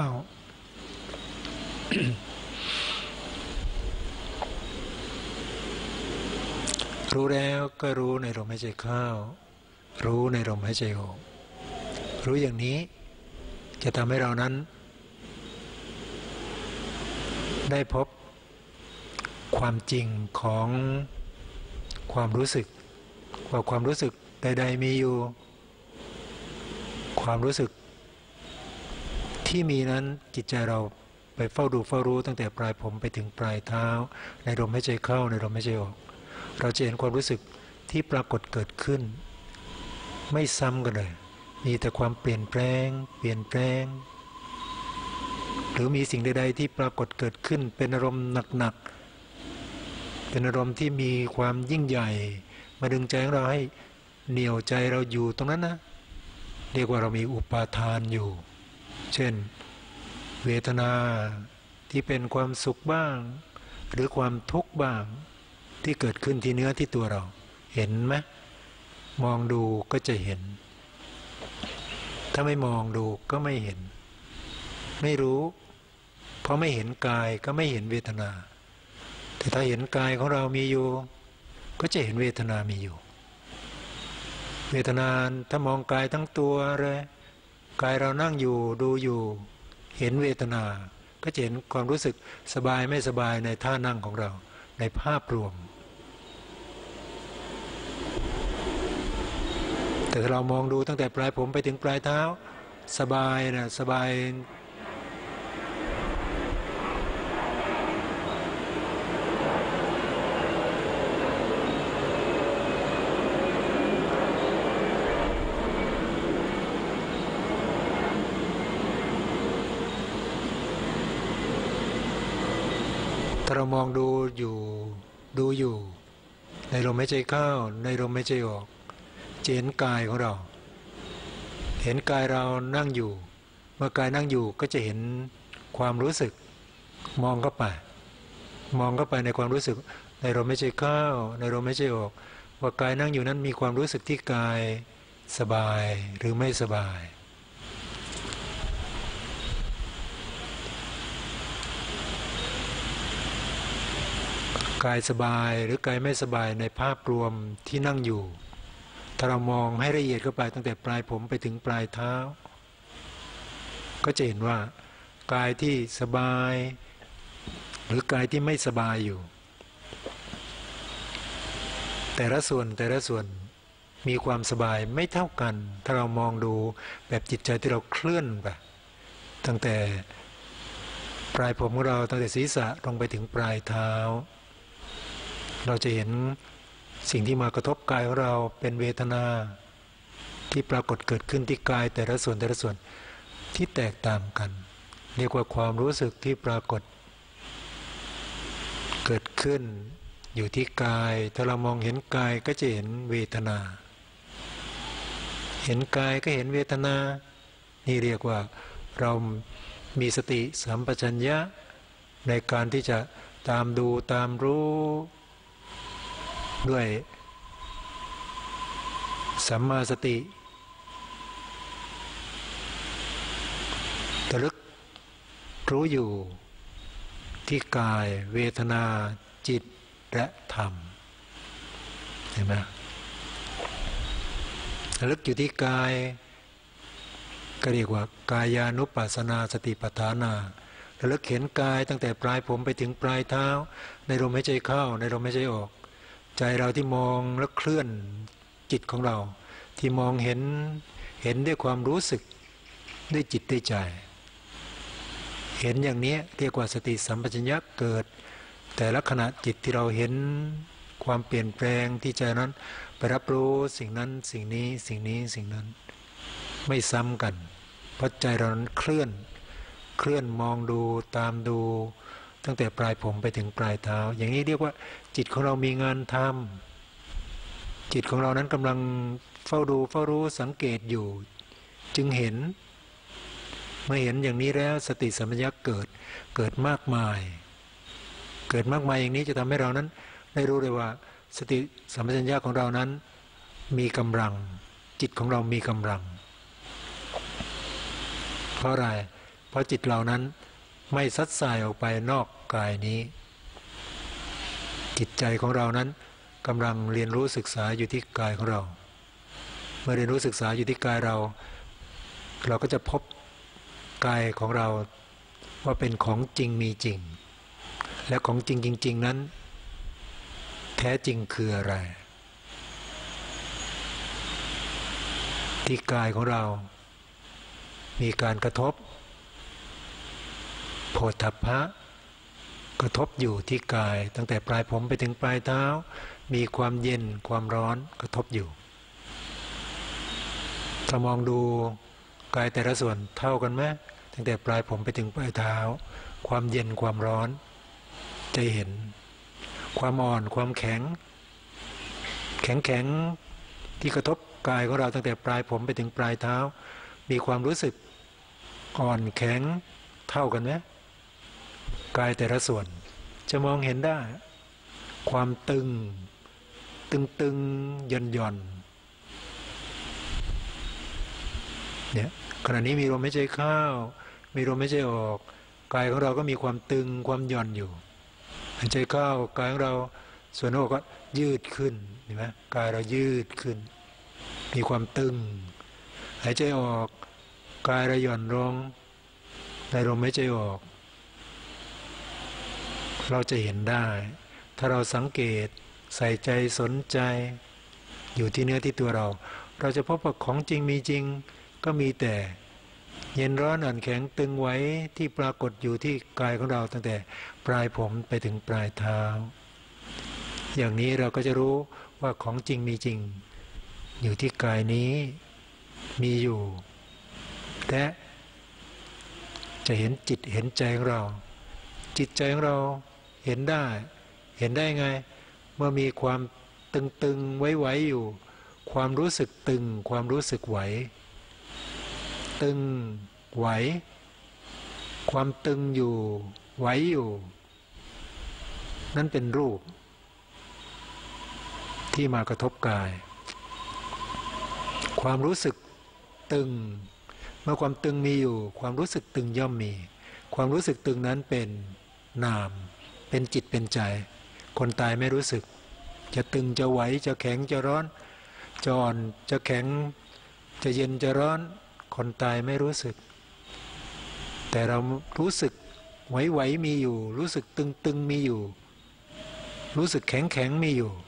รู้แล้วก็รู้ในลมหายใจเข้ารู้ในลมหายใจออกรู้อย่างนี้จะทำให้เรานั้นได้พบความจริงของความรู้สึกว่าความรู้สึกใดๆมีอยู่ความรู้สึกที่มีนั้นจิตใจเราไปเฝ้าดูเฝ้ารู้ตั้งแต่ปลายผมไปถึงปลายเท้าในลมหายใจเข้าในลมหายใจออกเราจะเห็นความรู้สึกที่ปรากฏเกิดขึ้นไม่ซ้ำกันเลยมีแต่ความเปลี่ยนแปลงเปลี่ยนแปลงหรือมีสิ่งใดๆที่ปรากฏเกิดขึ้นเป็นอารมณ์หนักๆเป็นอารมณ์ที่มีความยิ่งใหญ่มาดึงใจของเราให้เหนี่ยวใจเราอยู่ตรงนั้นนะเรียกว่าเรามีอุปาทานอยู่เช่นเวทนาที่เป็นความสุขบ้างหรือความทุกข์บ้างที่เกิดขึ้นที่เนื้อที่ตัวเราเห็นไหมมองดูก็จะเห็นถ้าไม่มองดูก็ไม่เห็นไม่รู้เพราะไม่เห็นกายก็ไม่เห็นเวทนาแต่ถ้าเห็นกายของเรามีอยู่ก็จะเห็นเวทนามีอยู่เวทนาถ้ามองกายทั้งตัวเลยกายเรานั่งอยู่ดูอยู่เห็นเวทนาก็จะเห็นความรู้สึกสบายไม่สบายในท่านั่งของเราในภาพรวมแต่ถ้าเรามองดูตั้งแต่ปลายผมไปถึงปลายเท้าสบายนะสบายถ้าเรามองดูอยู่ดูอยู่ในลมหายใจเข้าในลมหายใจออกจะเห็นกายของเราเห็นกายเรานั่งอยู่เมื่อกายนั่งอยู่ก็จะเห็นความรู้สึกมองเข้าไปมองเข้าไปในความรู้สึกในลมหายใจเข้าในลมหายใจออกว่ากายนั่งอยู่นั้นมีความรู้สึกที่กายสบายหรือไม่สบายกายสบายหรือกายไม่สบายในภาพรวมที่นั่งอยู่ถ้าเรามองให้ละเอียดเข้าไปตั้งแต่ปลายผมไปถึงปลายเท้าก็จะเห็นว่ากายที่สบายหรือกายที่ไม่สบายอยู่แต่ละส่วนแต่ละส่วนมีความสบายไม่เท่ากันถ้าเรามองดูแบบจิตใจที่เราเคลื่อนไปตั้งแต่ปลายผมของเราตั้งแต่ศีรษะลงไปถึงปลายเท้าเราจะเห็นสิ่งที่มากระทบกายของเราเป็นเวทนาที่ปรากฏเกิดขึ้นที่กายแต่ละส่วนแต่ละส่วนที่แตกต่างกันเรียกว่าความรู้สึกที่ปรากฏเกิดขึ้นอยู่ที่กายถ้าเรามองเห็นกายก็จะเห็นเวทนาเห็นกายก็เห็นเวทนานี่เรียกว่าเรามีสติสัมปชัญญะในการที่จะตามดูตามรู้ด้วยสัมมาสติระลึกรู้อยู่ที่กายเวทนาจิตและธรรมเห็นไหมระลึกอยู่ที่กายก็เรียกว่ากายานุปัสสนาสติปัฏฐานาระลึกเห็นกายตั้งแต่ปลายผมไปถึงปลายเท้าในลมหายใจเข้าในลมหายใจออกใจเราที่มองและเคลื่อนจิตของเราที่มองเห็นเห็นด้วยความรู้สึกด้วยจิตด้วยใจเห็นอย่างนี้เรียกว่าสติสัมปชัญญะเกิดแต่ละขณะจิตที่เราเห็นความเปลี่ยนแปลงที่ใจนั้นไปรับรู้สิ่งนั้นสิ่งนี้สิ่งนี้สิ่งนั้นไม่ซ้ำกันเพราะใจเรานั้นเคลื่อนเคลื่อนมองดูตามดูตั้งแต่ปลายผมไปถึงปลายเท้าอย่างนี้เรียกว่าจิตของเรามีงานทำจิตของเรานั้นกำลังเฝ้าดูเฝ้ารู้สังเกตอยู่จึงเห็นเมื่อเห็นอย่างนี้แล้วสติสัมปชัญญะเกิดเกิดมากมายเกิดมากมายอย่างนี้จะทำให้เรานั้นได้รู้เลยว่าสติสัมปชัญญะของเรานั้นมีกำลังจิตของเรามีกำลังเพราะอะไรเพราะจิตเรานั้นไม่ซัดสายออกไปนอกกายนี้จิตใจของเรานั้นกำลังเรียนรู้ศึกษาอยู่ที่กายของเราเมื่อเรียนรู้ศึกษาอยู่ที่กายเราเราก็จะพบกายของเราว่าเป็นของจริงมีจริงและของจริงจริงๆนั้นแท้จริงคืออะไรที่กายของเรามีการกระทบโผฏฐัพพะกระทบอยู่ที่กายตั้งแต่ปลายผมไปถึงปลายเท้ามีความเย็นความร้อนกระทบอยู่ถ้ามองดูกายแต่ละส่วนเท่ากันไหมตั้งแต่ปลายผมไปถึงปลายเท้าความเย็นความร้อนจะเห็นความอ่อนความแข็งแข็งแข็งที่กระทบกายของเราตั้งแต่ปลายผมไปถึงปลายเท้ามีความรู้สึกอ่อนแข็งเท่ากันไหมกายแต่ละส่วนจะมองเห็นได้ความตึงตึงตึงหย่อนหย่อนเนี่ยขณะนี้มีลมหายใจเข้ามีลมหายใจออกกายของเราก็มีความตึงความหย่อนอยู่หายใจเข้ากายของเราส่วนหน้าอกก็ยืดขึ้นเห็นไหมกายเรายืดขึ้นมีความตึงหายใจออกกายเราหย่อนลงในลมหายใจออกเราจะเห็นได้ถ้าเราสังเกตใส่ใจสนใจอยู่ที่เนื้อที่ตัวเราเราจะพบว่าของจริงมีจริงก็มีแต่เย็นร้อนอ่อนแข็งตึงไว้ที่ปรากฏอยู่ที่กายของเราตั้งแต่ปลายผมไปถึงปลายเท้าอย่างนี้เราก็จะรู้ว่าของจริงมีจริงอยู่ที่กายนี้มีอยู่และจะเห็นจิตเห็นใจของเราจิตใจของเราเห็นได้เห็นได้ไงเมื่อมีความตึงๆไว้ๆอยู่ความรู้สึกตึงความรู้สึกไหวตึงไหวความตึงอยู่ไหวอยู่นั่นเป็นรูปที่มากระทบกายความรู้สึกตึงเมื่อความตึงมีอยู่ความรู้สึกตึงย่อมมีความรู้สึกตึงนั้นเป็นนามเป็นจิตเป็นใจคนตายไม่รู้สึกจะตึงจะไหวจะแข็งจะร้อนจะอ่อนจะแข็งจะเย็นจะร้อนคนตายไม่รู้สึกแต่เรารู้สึกไหวๆมีอยู่รู้สึกตึงๆมีอยู่รู้สึกแข็งๆมีอยู่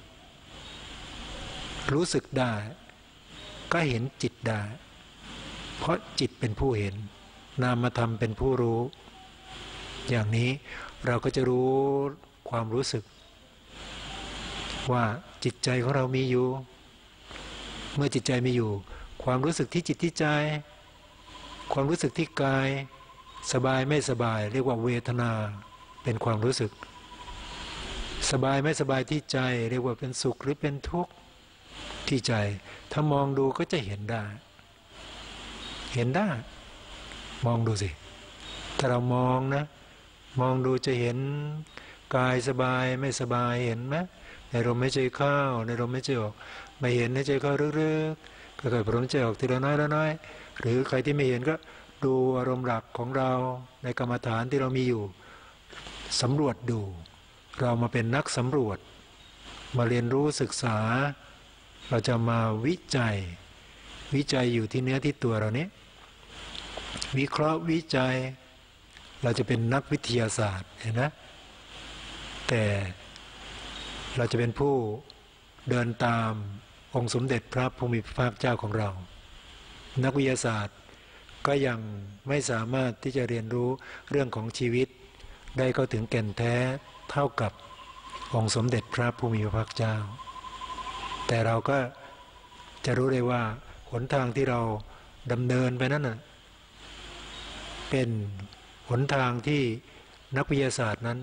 รู้สึกได้ก็เห็นจิตได้เพราะจิตเป็นผู้เห็นนามธรรมเป็นผู้รู้อย่างนี้เราก็จะรู้ความรู้สึกว่าจิตใจของเรามีอยู่เมื่อจิตใจมีอยู่ความรู้สึกที่จิตที่ใจความรู้สึกที่กายสบายไม่สบายเรียกว่าเวทนาเป็นความรู้สึกสบายไม่สบายที่ใจเรียกว่าเป็นสุขหรือเป็นทุกข์ที่ใจถ้ามองดูก็จะเห็นได้เห็นได้มองดูสิถ้าเรามองนะมองดูจะเห็นกายสบายไม่สบายเห็นไหมในลมหายใจเข้าในลมหายใจออกไม่เห็นในใจเข้าลึกๆก็เกิดลมหายใจออกทีละน้อยละน้อยหรือใครที่ไม่เห็นก็ดูอารมณ์หลักของเราในกรรมฐานที่เรามีอยู่สำรวจดูเรามาเป็นนักสำรวจมาเรียนรู้ศึกษาเราจะมาวิจัยวิจัยอยู่ที่เนื้อที่ตัวเรานี้วิเคราะห์วิจัยเราจะเป็นนักวิทยาศาสตร์เห็นไหมแต่เราจะเป็นผู้เดินตามองค์สมเด็จพระภูมิพระภาคเจ้าของเรานักวิทยาศาสตร์ก็ยังไม่สามารถที่จะเรียนรู้เรื่องของชีวิตได้เข้าถึงแก่นแท้เท่ากับองค์สมเด็จพระภูมิพระภาคเจ้าแต่เราก็จะรู้ได้ว่าหนทางที่เราดำเนินไปนั้นน่ะเป็นหนทางที่นักวิทยาศาสตร์นั้น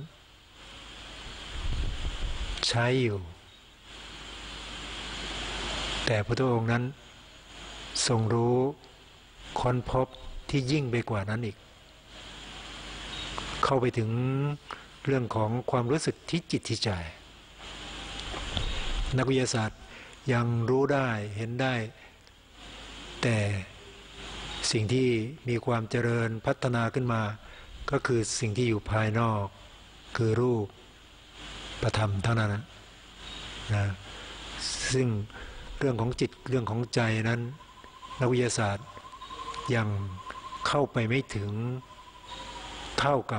ใช้อยู่แต่พระพุทธองค์นั้นทรงรู้ค้นพบที่ยิ่งไปกว่านั้นอีกเข้าไปถึงเรื่องของความรู้สึกที่จิตที่ใจนักวิทยาศาสตร์ยังรู้ได้เห็นได้แต่สิ่งที่มีความเจริญพัฒนาขึ้นมาก็คือสิ่งที่อยู่ภายนอกคือรูปประธรรมเท่านั้นนะนะซึ่งเรื่องของจิตเรื่องของใจนั้นนักวิทยาศาสตร์ยังเข้าไปไม่ถึงเท่ากับ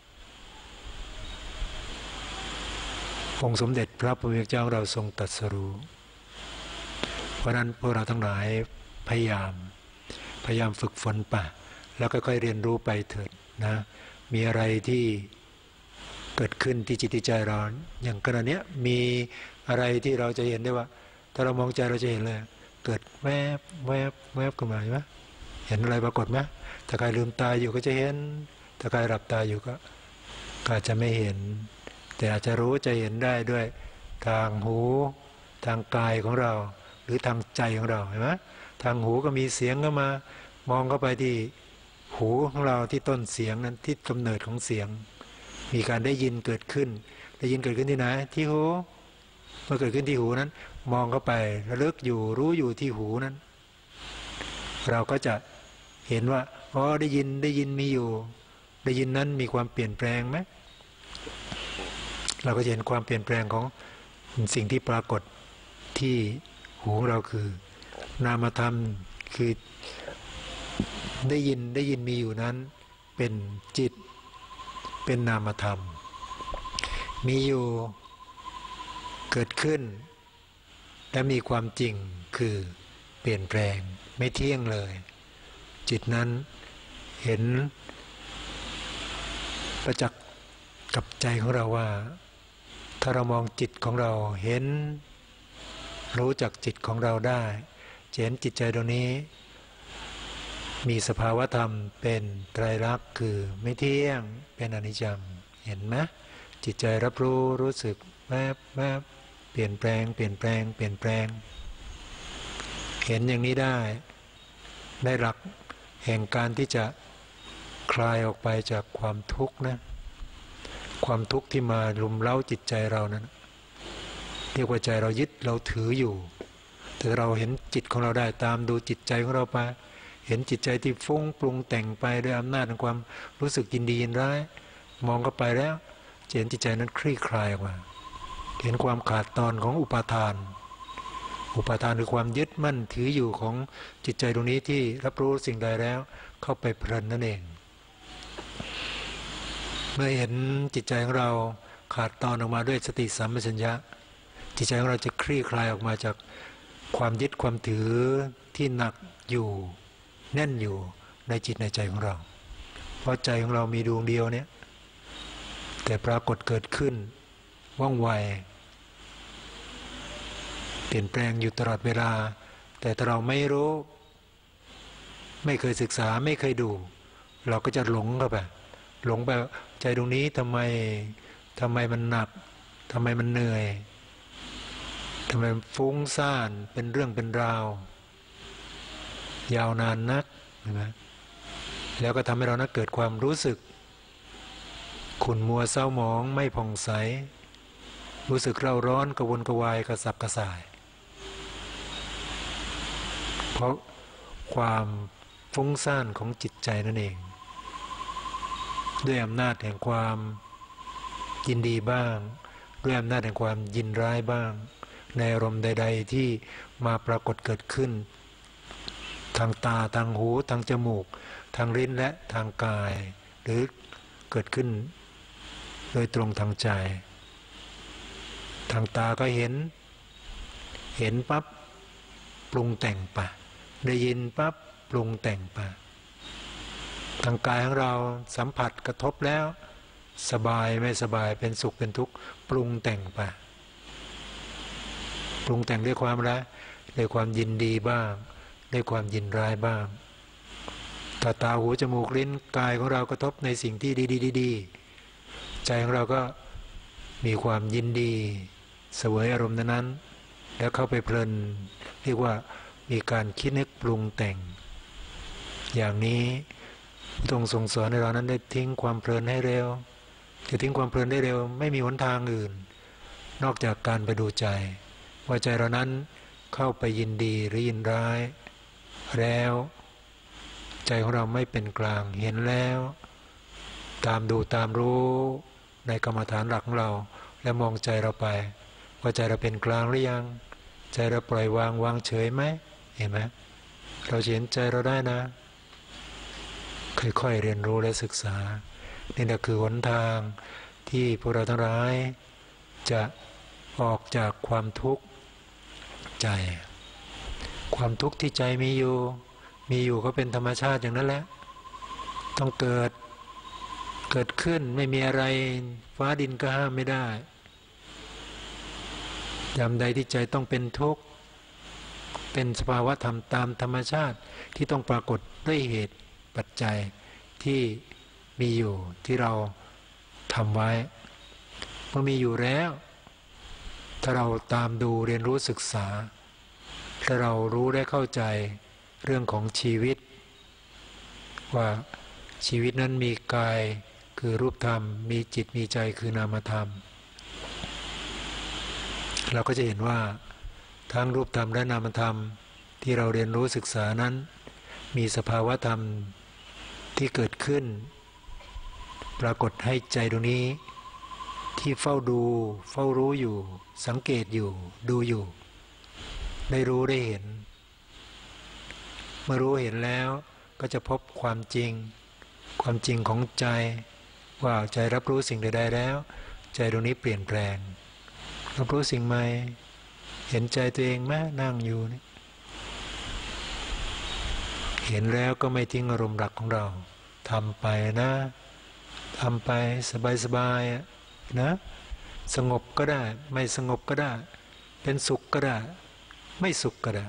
องค์สมเด็จพระพุทธเจ้าเราทรงตรัสรู้เพราะนั้นพวกเราทั้งหลายพยายามพยายามฝึกฝนป่ะแล้วค่อยๆเรียนรู้ไปเถิดนะมีอะไรที่เกิดขึ้นที่จิตใจเราอย่างขณะนี้มีอะไรที่เราจะเห็นได้ว่าถ้าเรามองใจเราจะเห็นเลยเกิดแวบแวบแวบขึ้นมาใช่ไหมเห็นอะไรปรากฏไหมถ้าใครลืมตาอยู่ก็จะเห็นถ้าใครหลับตาอยู่ก็อาจจะไม่เห็นแต่อาจจะรู้จะเห็นได้ด้วยทางหูทางกายของเราหรือทางใจของเราเห็นไหมทางหูก็มีเสียงเข้ามามองเข้าไปที่หูของเราที่ต้นเสียงนั้นที่กำเนิดของเสียงมีการได้ยินเกิดขึ้นได้ยินเกิดขึ้นที่ไหนที่หูเมื่อเกิดขึ้นที่หูนั้นมองเข้าไประลึกอยู่รู้อยู่ที่หูนั้นเราก็จะเห็นว่าอ๋อได้ยินได้ยินมีอยู่ได้ยินนั้นมีความเปลี่ยนแปลงไหมเราก็จะเห็นความเปลี่ยนแปลงของสิ่งที่ปรากฏที่หูของเราคือนามธรรมคือได้ยินได้ยินมีอยู่นั้นเป็นจิตเป็นนามธรรมมีอยู่เกิดขึ้นและมีความจริงคือเปลี่ยนแปลงไม่เที่ยงเลยจิตนั้นเห็นประจักษ์กับใจของเราว่าถ้าเรามองจิตของเราเห็นรู้จักจิตของเราได้จะเห็นจิตใจตรงนี้มีสภาวธรรมเป็นไตรลักษณ์คือไม่เที่ยงเป็นอนิจจังเห็นไหมจิตใจรับรู้รู้สึกแวบแวบเปลี่ยนแปลงเปลี่ยนแปลงเปลี่ยนแปลงเห็นอย่างนี้ได้ได้หลักแห่งการที่จะคลายออกไปจากความทุกข์นะความทุกข์ที่มารุมเร้าจิตใจเรานั้นเรียกว่าใจเรายึดเราถืออยู่แต่เราเห็นจิตของเราได้ตามดูจิตใจของเราไปเห็นจิตใจที่ฟุ้งปรุงแต่งไปด้วยอำนาจของความรู้สึกยินดียินร้ายมองเข้าไปแล้วจะเห็นจิตใจนั้นคลี่คลายออกมาเห็นความขาดตอนของอุปาทานอุปาทานคือความยึดมั่นถืออยู่ของจิตใจตรงนี้ที่รับรู้สิ่งใดแล้วเข้าไปเพลินนั่นเองเมื่อเห็นจิตใจของเราขาดตอนออกมาด้วยสติสัมปชัญญะจิตใจของเราจะคลี่คลายออกมาจากความยึดความถือที่หนักอยู่แน่นอยู่ในจิตในใจของเราเพราะใจของเรามีดวงเดียวเนี่ยแต่ปรากฏเกิดขึ้นว่องไวเปลี่ยนแปลงอยู่ตลอดเวลาแต่ถ้าเราไม่รู้ไม่เคยศึกษาไม่เคยดูเราก็จะหลงเข้าไปหลงไปใจตรงนี้ทำไมทำไมมันหนักทำไมมันเหนื่อยทำไมมันฟุ้งซ่านเป็นเรื่องเป็นราวยาวนานนักเห็นไหมแล้วก็ทำให้เรานั้นเกิดความรู้สึกขุ่นมัวเศร้าหมองไม่ผ่องใสรู้สึกเร่าร้อนกระวนกระวายกระสับกระส่ายเพราะความฟุ้งซ่านของจิตใจนั่นเองด้วยอำนาจแห่งความยินดีบ้างด้วยอำนาจแห่งความยินร้ายบ้างในอารมณ์ใดๆที่มาปรากฏเกิดขึ้นทางตาทางหูทางจมูกทางลิ้นและทางกายหรือเกิดขึ้นโดยตรงทางใจทางตาก็เห็นเห็นปั๊บปรุงแต่งไปได้ยินปั๊บปรุงแต่งไปทางกายของเราสัมผัสกระทบแล้วสบายไม่สบายเป็นสุขเป็นทุกข์ปรุงแต่งไปปรุงแต่งด้วยความรักด้วยความยินดีบ้างด้วยความยินร้ายบ้างตาตาหูจมูกลิ้นกายของเรากระทบในสิ่งที่ดีๆๆใจของเราก็มีความยินดีเสวยอารมณ์นั้นๆแล้วเข้าไปเพลินเรียกว่ามีการคิดนึกปรุงแต่งอย่างนี้ทรงส่งสอนให้เรานั้นได้ทิ้งความเพลินให้เร็วจะทิ้งความเพลินได้เร็วไม่มีหนทางอื่นนอกจากการไปดูใจว่าใจเรานั้นเข้าไปยินดีหรือยินร้ายแล้วใจของเราไม่เป็นกลางเห็นแล้วตามดูตามรู้ในกรรมฐานหลักของเราและมองใจเราไปว่าใจเราเป็นกลางหรือยังใจเราปล่อยวางวางเฉยไหมเห็นไหมเราเห็นใจเราได้นะค่อยๆเรียนรู้และศึกษานี่แหละคือหนทางที่พวกเราทั้งหลายจะออกจากความทุกข์ใจความทุกข์ที่ใจมีอยู่มีอยู่ก็เป็นธรรมชาติอย่างนั้นแหละต้องเกิดเกิดขึ้นไม่มีอะไรฟ้าดินก็ห้ามไม่ได้ยามใดที่ใจต้องเป็นทุกข์เป็นสภาวะธรรมตามธรรมชาติที่ต้องปรากฏด้วยเหตุปัจจัยที่มีอยู่ที่เราทำไว้เมื่อมีอยู่แล้วถ้าเราตามดูเรียนรู้ศึกษาถ้าเรารู้ได้เข้าใจเรื่องของชีวิตว่าชีวิตนั้นมีกายคือรูปธรรมมีจิตมีใจคือนามธรรมเราก็จะเห็นว่าทั้งรูปธรรมและนามธรรมที่เราเรียนรู้ศึกษานั้นมีสภาวะธรรมที่เกิดขึ้นปรากฏให้ใจตรงนี้ที่เฝ้าดูเฝ้ารู้อยู่สังเกตอยู่ดูอยู่ได้รู้ได้เห็นเมื่อรู้เห็นแล้วก็จะพบความจริงความจริงของใจว่าใจรับรู้สิ่งใดๆแล้วใจตรงนี้เปลี่ยนแปลงรับรู้สิ่งใหม่เห็นใจตัวเองไหมนั่งอยู่นี่เห็นแล้วก็ไม่ทิ้งอารมณ์หลักของเราทำไปนะทำไปสบายๆนะสงบก็ได้ไม่สงบก็ได้เป็นสุขก็ได้ไม่สุขก็ได้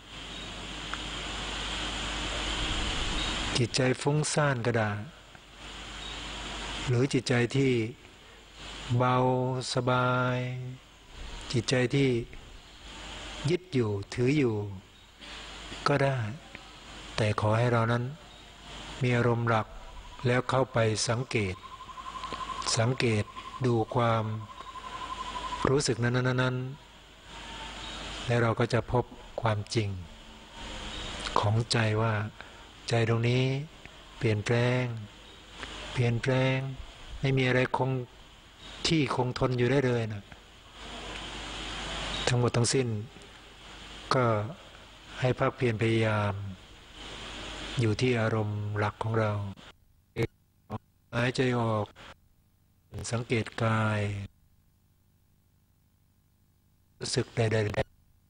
จิตใจฟุ้งซ่านก็ได้หรือจิตใจที่เบาสบายจิตใจที่ยึดอยู่ถืออยู่ก็ได้แต่ขอให้เรานั้นมีอารมณ์หลักแล้วเข้าไปสังเกตสังเกตดูความรู้สึกนั้นๆแล้วเราก็จะพบความจริงของใจว่าใจตรงนี้เปลี่ยนแปลงเปลี่ยนแปลงไม่มีอะไรคงที่คงทนอยู่ได้เลยนะทั้งหมดทั้งสิ้นก็ให้ภาคเพียรพยายามอยู่ที่อารมณ์หลักของเราหายใจออกสังเกตกายรู้สึกใดๆ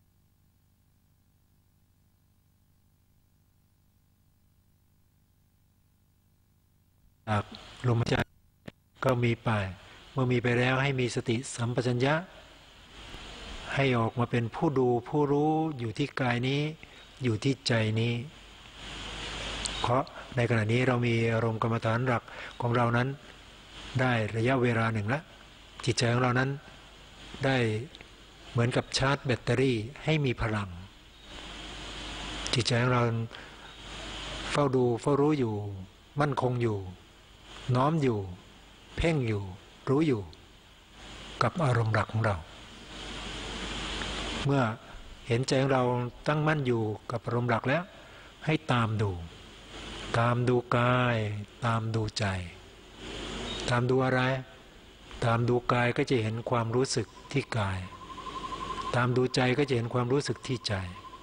จากลมหายใจก็มีไปเมื่อมีไปแล้วให้มีสติสัมปชัญญะให้ออกมาเป็นผู้ดูผู้รู้อยู่ที่กายนี้อยู่ที่ใจนี้เพราะในขณะนี้เรามีอารมณ์กรรมฐานหลักของเรานั้นได้ระยะเวลาหนึ่งแล้วจิตใจของเรานั้นได้เหมือนกับชาร์จแบตเตอรี่ให้มีพลังจิตใจของเราเฝ้าดูเฝ้ารู้อยู่มั่นคงอยู่น้อมอยู่เพ่งอยู่รู้อยู่กับอารมณ์หลักของเราเมื่อเห็นใจของเราตั้งมั่นอยู่กับอารมณ์หลักแล้วให้ตามดูตามดูกายตามดูใจตามดูอะไรตามดูกายก็จะเห็นความรู้สึกที่กายตามดูใจก็จะเห็นความรู้สึกที่ใจ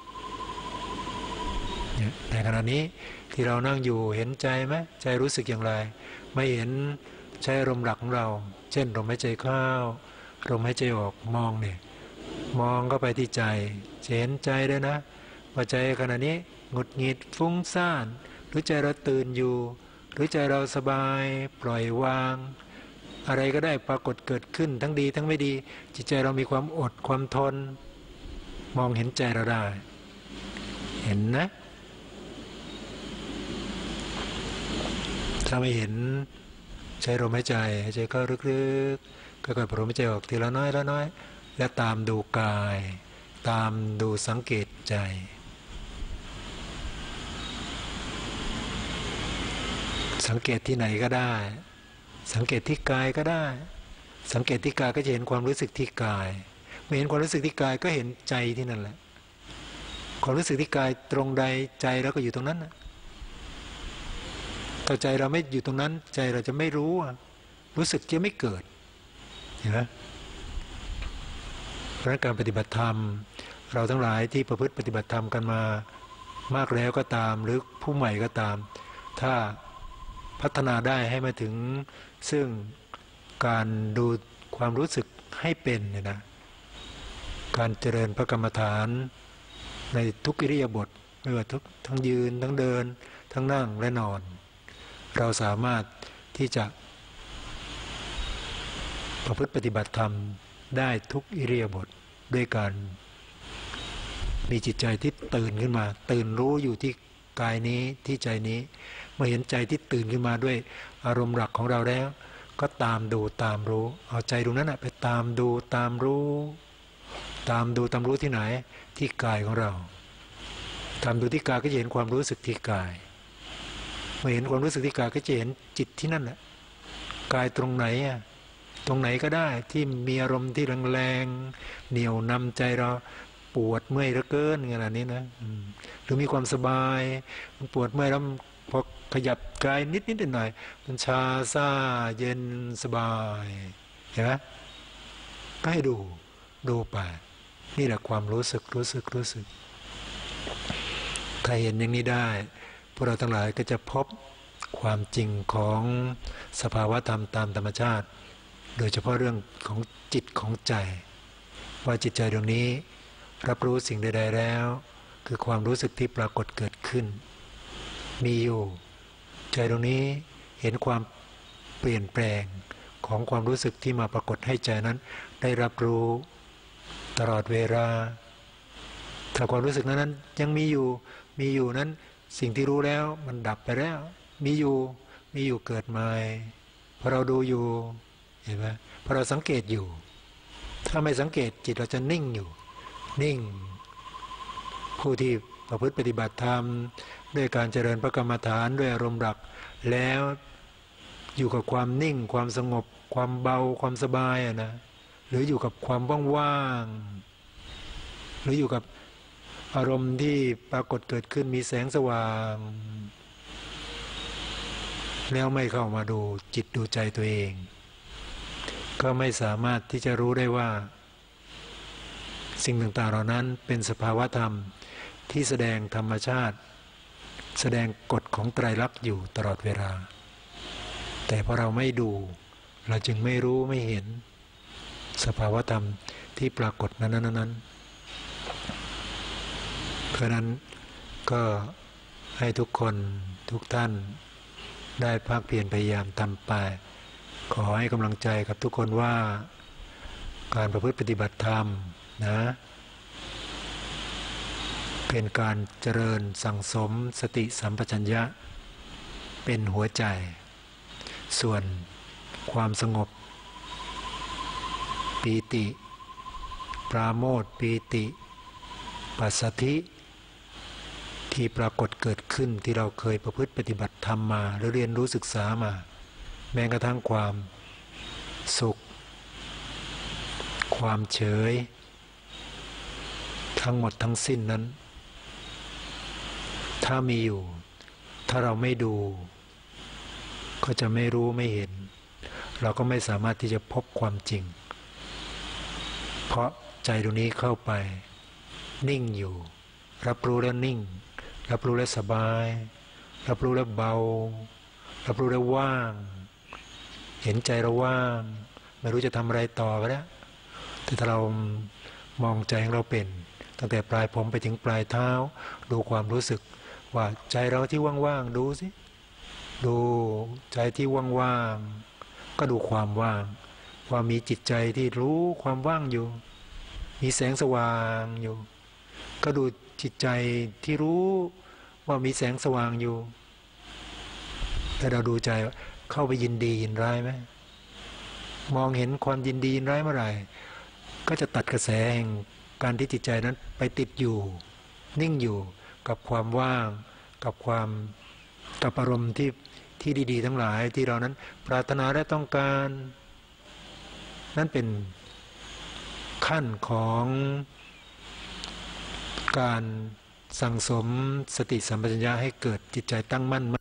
ในขณะนี้ที่เรานั่งอยู่เห็นใจไหมใจรู้สึกอย่างไรไม่เห็นใช้อารมณ์หลักของเราเช่นลมหายใจเข้าลมหายใจออกมองเนี่ยมองเข้าไปที่ใจเห็นใจด้วยนะว่าใจขณะนี้หงุดหงิดฟุ้งซ่านหรือใจเราตื่นอยู่หรือใจเราสบายปล่อยวางอะไรก็ได้ปรากฏเกิดขึ้นทั้งดีทั้งไม่ดีจิตใจเรามีความอดความทนมองเห็นใจเราได้เห็นนะถ้าไม่เห็นใช้ลมหายใจหายใจเข้าลึกๆก็ค่อยๆลมหายใจออกทีละน้อยละน้อยและตามดูกายตามดูสังเกตใจสังเกตที่ไหนก็ได้สังเกตที่กายก็ได้สังเกตที่กายก็จะเห็นความรู้สึกที่กายเมื่อเห็นความรู้สึกที่กายก็เห็นใจที่นั่นแหละความรู้สึกที่กายตรงใดใจแล้วก็อยู่ตรงนั้นนะถ้าใจเราไม่อยู่ตรงนั้นใจเราจะไม่รู้รู้สึกจะไม่เกิดเห็นไหมเพราะการปฏิบัติธรรมเราทั้งหลายที่ประพฤติปฏิบัติธรรมกันมามากแล้วก็ตามหรือผู้ใหม่ก็ตามถ้าพัฒนาได้ให้มาถึงซึ่งการดูความรู้สึกให้เป็นเนี่ยนะการเจริญพระกรรมฐานในทุกอิริยาบถไม่ว่าทุกทั้งยืนทั้งเดินทั้งนั่งและนอนเราสามารถที่จะประพฤติปฏิบัติธรรมได้ทุกอิริยาบถด้วยการมีจิตใจที่ตื่นขึ้นมาตื่นรู้อยู่ที่กายนี้ที่ใจนี้เมื่อเห็นใจที่ตื่นขึ้นมาด้วยอารมณ์หลักของเราแล้วก็ตามดูตามรู้เอาใจตรงนั้นไปตามดูตามรู้ตามดูตามรู้ที่ไหนที่กายของเราตามดูที่กายก็จะเห็นความรู้สึกที่กายเมื่อเห็นความรู้สึกที่กายก็จะเห็นจิตที่นั่นแหละกายตรงไหนอ่ะตรงไหนก็ได้ที่มีอารมณ์ที่แรงๆเหนี่ยวนำใจเราปวดเมื่อยเหลือเกินขนาดนี้นะหรือมีความสบายมันปวดเมื่อยแล้วพอขยับกายนิดนิดหน่อยมันชาซ่าเย็นสบายเห็นไหมก็ให้ดูดูไปนี่แหละความรู้สึกรู้สึกรู้สึกถ้าเห็นอย่างนี้ได้พวกเราทั้งหลายก็จะพบความจริงของสภาวะธรรมตามธรรมชาติโดยเฉพาะเรื่องของจิตของใจว่าจิตใจดวงนี้รับรู้สิ่งใดๆแล้วคือความรู้สึกที่ปรากฏเกิดขึ้นมีอยู่ใจดวงนี้เห็นความเปลี่ยนแปลงของความรู้สึกที่มาปรากฏให้ใจนั้นได้รับรู้ตลอดเวลาถ้าความรู้สึกนั้นยังมีอยู่มีอยู่นั้นสิ่งที่รู้แล้วมันดับไปแล้วมีอยู่มีอยู่เกิดใหม่พอเราดูอยู่เห็นไหมพอเราสังเกตอยู่ถ้าไม่สังเกตจิตเราจะนิ่งอยู่นิ่งผู้ที่ประพฤติปฏิบัติธรรมด้วยการเจริญพระกรรมฐานด้วยอารมณ์หลักแล้วอยู่กับความนิ่งความสงบความเบาความสบายอะนะหรืออยู่กับความว่างๆหรืออยู่กับอารมณ์ที่ปรากฏเกิดขึ้นมีแสงสว่างแล้วไม่เข้ามาดูจิตดูใจตัวเองก็ไม่สามารถที่จะรู้ได้ว่าสิ่งต่างๆเหล่านั้นเป็นสภาวะธรรมที่แสดงธรรมชาติแสดงกฎของไตรลักษณ์อยู่ตลอดเวลาแต่พอเราไม่ดูเราจึงไม่รู้ไม่เห็นสภาวะธรรมที่ปรากฏนั้นๆเพราะนั้นก็ให้ทุกคนทุกท่านได้ภาคเพียรพยายามทำไปขอให้กำลังใจกับทุกคนว่าการประพฤติปฏิบัติธรรมนะเป็นการเจริญสั่งสมสติสัมปชัญญะเป็นหัวใจส่วนความสงบปีติปราโมทย์ปีติปัสสัทธิที่ปรากฏเกิดขึ้นที่เราเคยประพฤติปฏิบัติธรรมมาหรือเรียนรู้ศึกษามาแม้กระทั่งความสุขความเฉยทั้งหมดทั้งสิ้นนั้นถ้ามีอยู่ถ้าเราไม่ดูก็จะไม่รู้ไม่เห็นเราก็ไม่สามารถที่จะพบความจริงเพราะใจตรงนี้เข้าไปนิ่งอยู่รับรู้แล้วนิ่งรับรู้แล้วสบายรับรู้แล้วเบารับรู้แล้วว่างเห็นใจเราว่างไม่รู้จะทำอะไรต่อไปแล้วแต่ถ้าเรามองใจของเราเป็นตั้งแต่ปลายผมไปถึงปลายเท้าดูความรู้สึกว่าใจเราที่ว่างๆดูสิดูใจที่ว่างๆก็ดูความว่างว่ามีจิตใจที่รู้ความว่างอยู่มีแสงสว่างอยู่ก็ดูจิตใจที่รู้ว่ามีแสงสว่างอยู่แต่เราดูใจเข้าไปยินดียินร้ายไหมมองเห็นความยินดียินร้ายเมื่อไหร่ก็จะตัดกระแสแห่งการที่จิตใจนั้นไปติดอยู่นิ่งอยู่กับความว่างกับความกับอารมณ์ที่ที่ดีๆทั้งหลายที่เรานั้นปรารถนาและต้องการนั่นเป็นขั้นของการสั่งสมสติสัมปชัญญะให้เกิดจิตใจตั้งมั่น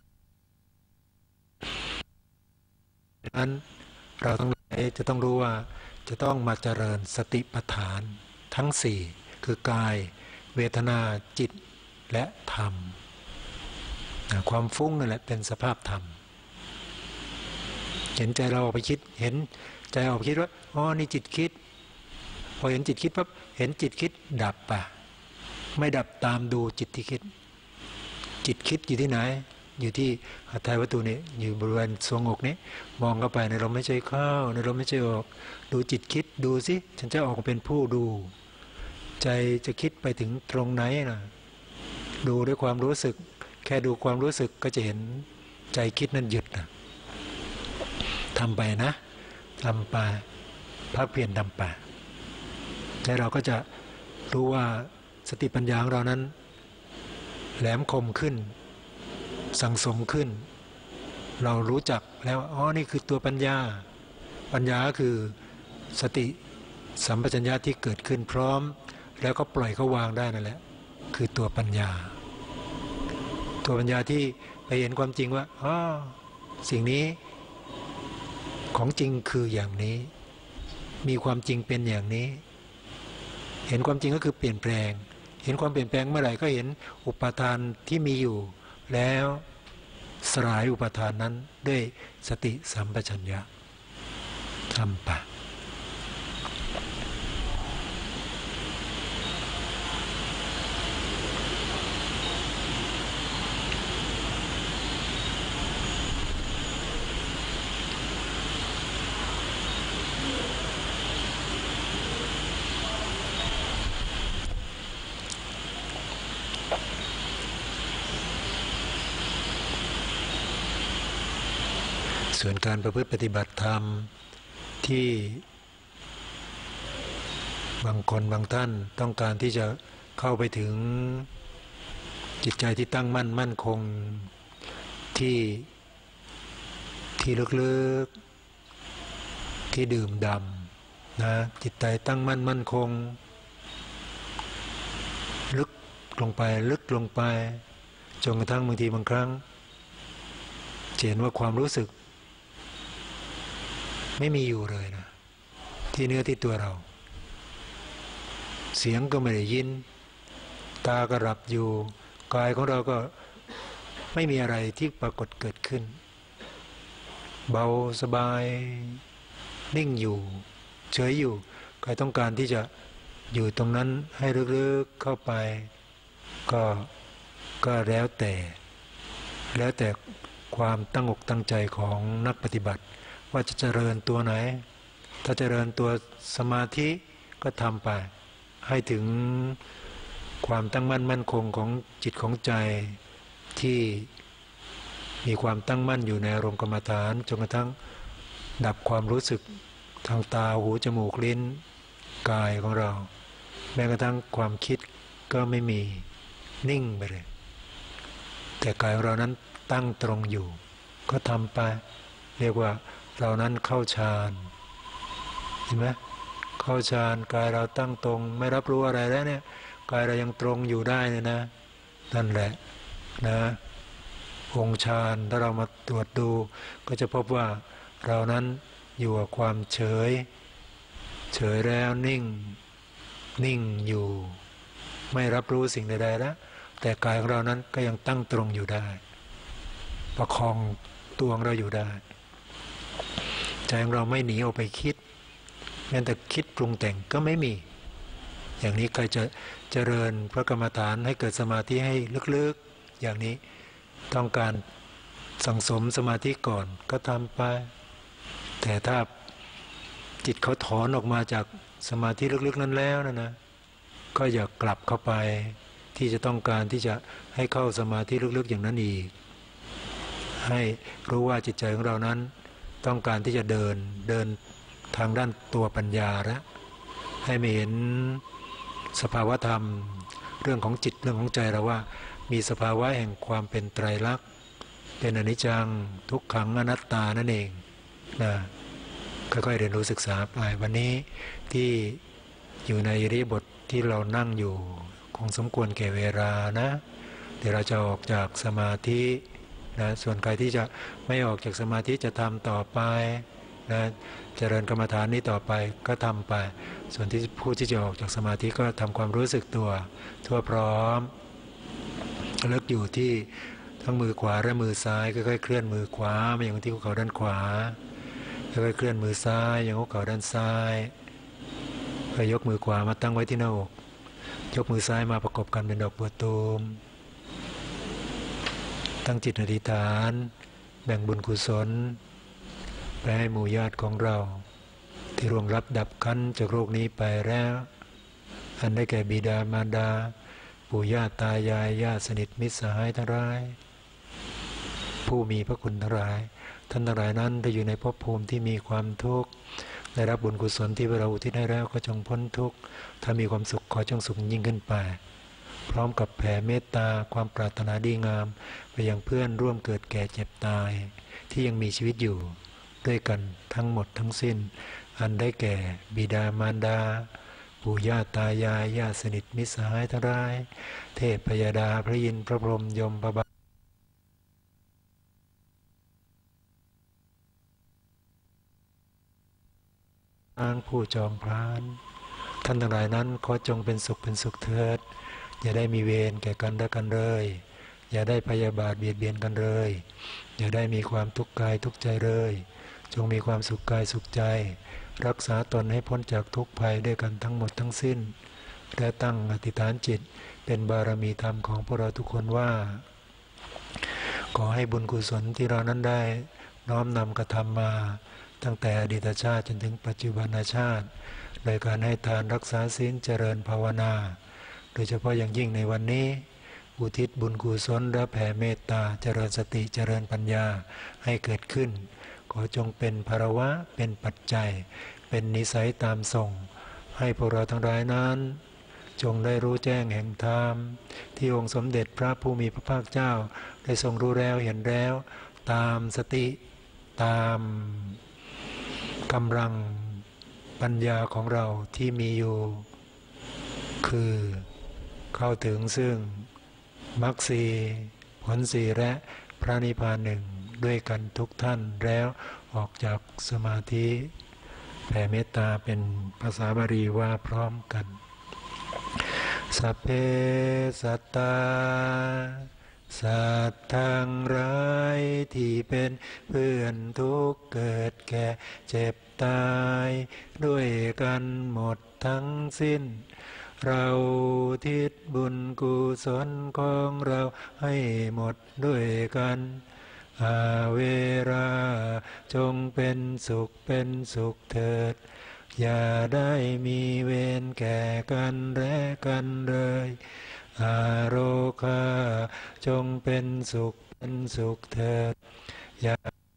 ดังนั้นเราต้องจะต้องรู้ว่าจะต้องมาเจริญสติปัฏฐานทั้งสี่คือกายเวทนาจิตและธรรมความฟุ้งนั่นแหละเป็นสภาพธรรมเห็นใจเราออกไปคิดเห็นใจออกไปคิดว่าอ๋อนี่จิตคิดพอเห็นจิตคิดปั๊บเห็นจิตคิดดับป่ะไม่ดับตามดูจิตที่คิดจิตคิดอยู่ที่ไหนอยู่ที่หัตถวัตถุนี้อยู่บริเวณทรวงอกนี้มองเข้าไปในลมหายใจเข้าในลมหายใจออกดูจิตคิดดูสิฉันจะออกเป็นผู้ดูใจจะคิดไปถึงตรงไหนนะดูด้วยความรู้สึกแค่ดูความรู้สึกก็จะเห็นใจคิดนั้นหยุดนะทำไปนะทำไปพักเพียรทำไปแล้วเราก็จะรู้ว่าสติปัญญาของเรานั้นแหลมคมขึ้นสังสมขึ้นเรารู้จักแล้วอ๋อนี่คือตัวปัญญาปัญญาคือสติสัมปชัญญะที่เกิดขึ้นพร้อมแล้วก็ปล่อยเขาวางได้นั่นแหละคือตัวปัญญาตัวปัญญาที่ไปเห็นความจริงว่าอ๋อสิ่งนี้ของจริงคืออย่างนี้มีความจริงเป็นอย่างนี้เห็นความจริงก็คือเปลี่ยนแปลงเห็นความเปลี่ยนแปลงเมื่อไหร่ก็เห็นอุปาทานที่มีอยู่แล้วสลายอุปาทานนั้นด้วยสติสัมปชัญญะทำไป ส่วนการประพฤติปฏิบัติธรรมที่บางคนบางท่านต้องการที่จะเข้าไปถึงจิตใจที่ตั้งมั่นมั่นคงที่ที่ลึกๆที่ดื่มด่ำนะจิตใจตั้งมั่นมั่นคงลึกลงไปลึกลงไปจนกระทั่งบางทีบางครั้งเห็นว่าความรู้สึกไม่มีอยู่เลยนะที่เนื้อที่ตัวเราเสียงก็ไม่ได้ยินตาก็หลับอยู่กายของเราก็ไม่มีอะไรที่ปรากฏเกิดขึ้นเบาสบายนิ่งอยู่เฉยอยู่ใครต้องการที่จะอยู่ตรงนั้นให้ลึกๆเข้าไปก็ก็แล้วแต่แล้วแต่ความตั้งอกตั้งใจของนักปฏิบัติว่าจะเจริญตัวไหนถ้าเจริญตัวสมาธิก็ทำไปให้ถึงความตั้งมั่นมั่นคงของจิตของใจที่มีความตั้งมั่นอยู่ในอารมณ์กรรมฐานจนกระทั่งดับความรู้สึกทางตาหูจมูกลิ้นกายของเราแม้กระทั่งความคิดก็ไม่มีนิ่งไปเลยแต่กายของเรานั้นตั้งตรงอยู่ก็ทำไปเรียกว่าเรานั้นเข้าฌานเห็นไหมเข้าฌานกายเราตั้งตรงไม่รับรู้อะไรแล้วเนี่ยกายเรายังตรงอยู่ได้เลยนะนั่นแหละนะองค์ฌานถ้าเรามาตรวจดูก็จะพบว่าเรานั้นอยู่กับความเฉยเฉยแล้วนิ่งนิ่งอยู่ไม่รับรู้สิ่งใดๆแล้วแต่กายของเรานั้นก็ยังตั้งตรงอยู่ได้ประคองตัวของเราอยู่ได้ใจของเราไม่หนีออกไปคิดแม้แต่คิดปรุงแต่งก็ไม่มีอย่างนี้ใครจะเจริญพระกรรมฐานให้เกิดสมาธิให้ลึกๆอย่างนี้ต้องการสังสมสมาธิก่อนก็ทำไปแต่ถ้าจิตเขาถอนออกมาจากสมาธิลึกๆนั้นแล้วนะนะก็อย่ากลับเข้าไปที่จะต้องการที่จะให้เข้าสมาธิลึกๆอย่างนั้นอีกให้รู้ว่าจิตใจของเรานั้นต้องการที่จะเดินเดินทางด้านตัวปัญญาแล้วให้ไม่เห็นสภาวธรรมเรื่องของจิตเรื่องของใจเราว่ามีสภาวะแห่งความเป็นไตรลักษณ์เป็นอนิจจังทุกขังอนัตตานั่นเองนะค่อยๆเรียนรู้ศึกษาไปวันนี้ที่อยู่ในอิริยาบถที่เรานั่งอยู่คงสมควรแก่เวลานะเดี๋ยวเราจะออกจากสมาธินะส่วนใครที่จะไม่ออกจากสมาธิจะทำต่อไปนะเจริญกรรมฐานนี้ต่อไปก็ทำไปส่วนที่ผู้ที่จะออกจากสมาธิก็ทำความรู้สึกตัวทั่วพร้อมเลิกอยู่ที่ทั้งมือขวาและมือซ้ายค่อยๆเคลื่อนมือขวามาอย่างที่หัวเข่าด้านขวาค่อยๆเคลื่อนมือซ้ายอย่างหัวเข่าด้านซ้ายก็ยกมือขวามาตั้งไว้ที่หน้าอกยกมือซ้ายมาประกบกันเป็นดอกบัวตูมตั้งจิตอธิษฐานแบ่งบุญกุศลไปให้หมู่ญาติของเราที่ร่วงรับดับขันจากโรคนี้ไปแล้วอันได้แก่บิดามารดาปู่ย่าตายายญาติสนิทมิตรสหายทั้งหลายผู้มีพระคุณทั้งหลายท่านทั้งหลายนั้นได้อยู่ในภพภูมิที่มีความทุกข์ได้รับบุญกุศลที่เราอุทิศให้แล้วก็จงพ้นทุกข์ถ้ามีความสุขขอจงสุขยิ่งขึ้นไปพร้อมกับแผ่เมตตาความปรารถนาดีงามไปยังเพื่อนร่วมเกิดแก่เจ็บตายที่ยังมีชีวิตอยู่ด้วยกันทั้งหมดทั้งสิ้นอันได้แก่บิดามารดาปู่ย่าตายายญาติสนิทมิตรสหายทั้งหลายเทพพยดาพระอินทร์พระพรหมยมพระบาลผู้จอมพรานท่านทั้งหลายนั้นขอจงเป็นสุขเป็นสุขเถิดอย่าได้มีเวรแก่กันและกันเลยอย่าได้พยาบาทเบียดเบียนกันเลยอย่าได้มีความทุกข์กายทุกข์ใจเลยจงมีความสุขกายสุขใจรักษาตนให้พ้นจากทุกภัยด้วยกันทั้งหมดทั้งสิ้นและตั้งอธิษฐานจิตเป็นบารมีธรรมของพวกเราทุกคนว่าขอให้บุญกุศลที่เรานั้นได้น้อมนำกระทำมาตั้งแต่อดีตชาติจนถึงปัจจุบันชาติโดยการให้ทานรักษาศีลเจริญภาวนาโดยเฉพาะอย่างยิ่งในวันนี้อุทิศบุญกุศลและแผ่เมตตาเจริญสติเจริญปัญญาให้เกิดขึ้นขอจงเป็นภารวะเป็นปัจจัยเป็นนิสัยตามส่งให้พวกเราทั้งหลายนั้นจงได้รู้แจ้งแห่งธรรมที่องค์สมเด็จพระผู้มีพระภาคเจ้าได้ทรงรู้แล้วเห็นแล้วตามสติตามกำลังปัญญาของเราที่มีอยู่คือเข้าถึงซึ่งมรรคสี่ผลสี่และพระนิพพานหนึ่งด้วยกันทุกท่านแล้วออกจากสมาธิแผ่เมตตาเป็นภาษาบาลีว่าพร้อมกันสัพเพสัตตาสัตว์ทั้งหลายที่เป็นเพื่อนทุกข์เกิดแก่เจ็บตายด้วยกันหมดทั้งสิ้นเราทิศบุญกุศลของเราให้หมดด้วยกันอาเวราจงเป็นสุขเป็นสุขเถิดอย่าได้มีเวรแก่กันและกันเลยอาโรคาจงเป็นสุขเป็นสุขเถิดอย่า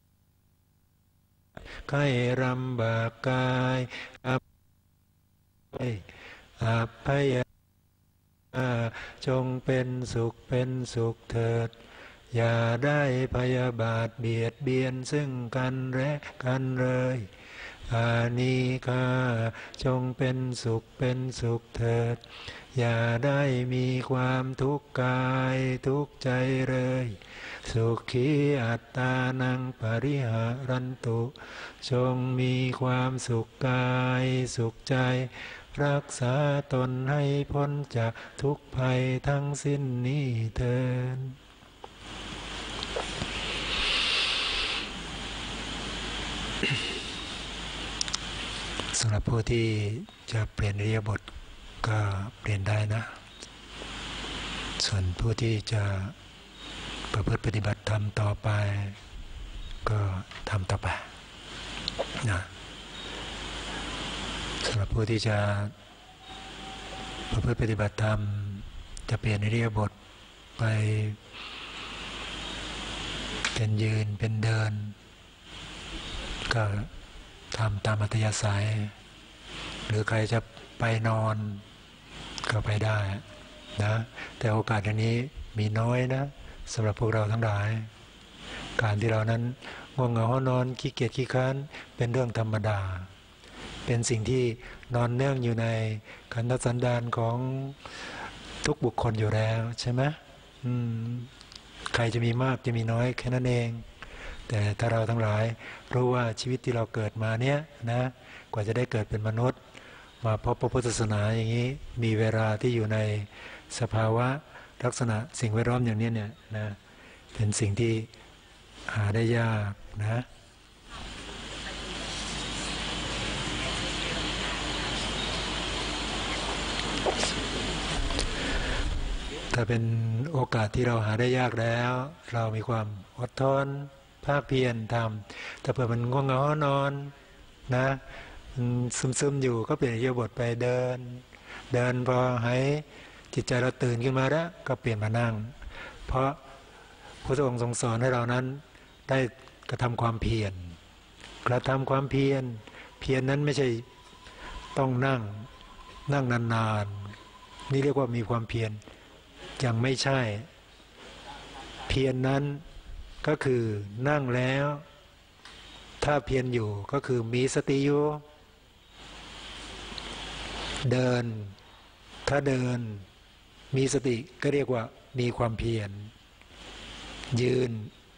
ให้ลำบากกายอับอับพยาจงเป็นสุขเป็นสุขเถิดอย่าได้พยาบาทเบียดเบียนซึ่งกันและกันเลยอานิคาจงเป็นสุขเป็นสุขเถิดอย่าได้มีความทุกข์กายทุกข์ใจเลยสุขีอัตตานังปริหารันตุจงมีความสุขกายสุขใจรักษาตนให้พ้นจากทุกภัยทั้งสิ้นนี้เถิดสำหรับผู้ที่จะเปลี่ยนอิริยาบถก็เปลี่ยนได้นะส่วนผู้ที่จะประพฤติปฏิบัติธรรมต่อไปก็ทำต่อไปนะสำหรับผู้ที่จะประพฤติปฏิบัติธรรมจะเปลี่ยนอิริยาบถไปเป็นยืนเป็นเดินก็ทำตามอัธยาศัยหรือใครจะไปนอนก็ไปได้นะแต่โอกาสอย่างนี้มีน้อยนะสำหรับพวกเราทั้งหลายการที่เรานั้นง่วงเหงาหอนอนขี้เกียจขี้ค้านเป็นเรื่องธรรมดาเป็นสิ่งที่นอนเนื่องอยู่ในขันธสันดานของทุกบุคคลอยู่แล้วใช่ไหมอืมใครจะมีมากจะมีน้อยแค่นั้นเองแต่ถ้าเราทั้งหลายรู้ว่าชีวิตที่เราเกิดมาเนี้ยนะกว่าจะได้เกิดเป็นมนุษย์มาพบพระพุทธศาสนาอย่างนี้มีเวลาที่อยู่ในสภาวะลักษณะสิ่งแวดล้อมอย่างนี้เนี่ยนะเป็นสิ่งที่หาได้ยากนะถ้าเป็นโอกาสที่เราหาได้ยากแล้วเรามีความอดทนภาคเพียรทำแต่เผื่อมันง่วงเหงานอนนะซึมๆอยู่ก็เปลี่ยนอิริยาบถไปเดินเดินพอให้จิตใจเราตื่นขึ้นมาแล้วก็เปลี่ยนมานั่งเพราะพระองค์ทรงสอนให้เรานั้นได้กระทำความเพียรกระทำความเพียรเพียรนั้นไม่ใช่ต้องนั่งนั่งนานๆนี่เรียกว่ามีความเพียรยังไม่ใช่เพียรนั้นก็คือนั่งแล้วถ้าเพียรอยู่ก็คือมีสติอยู่เดินถ้าเดินมีสติก็เรียกว่ามีความเพียรยืน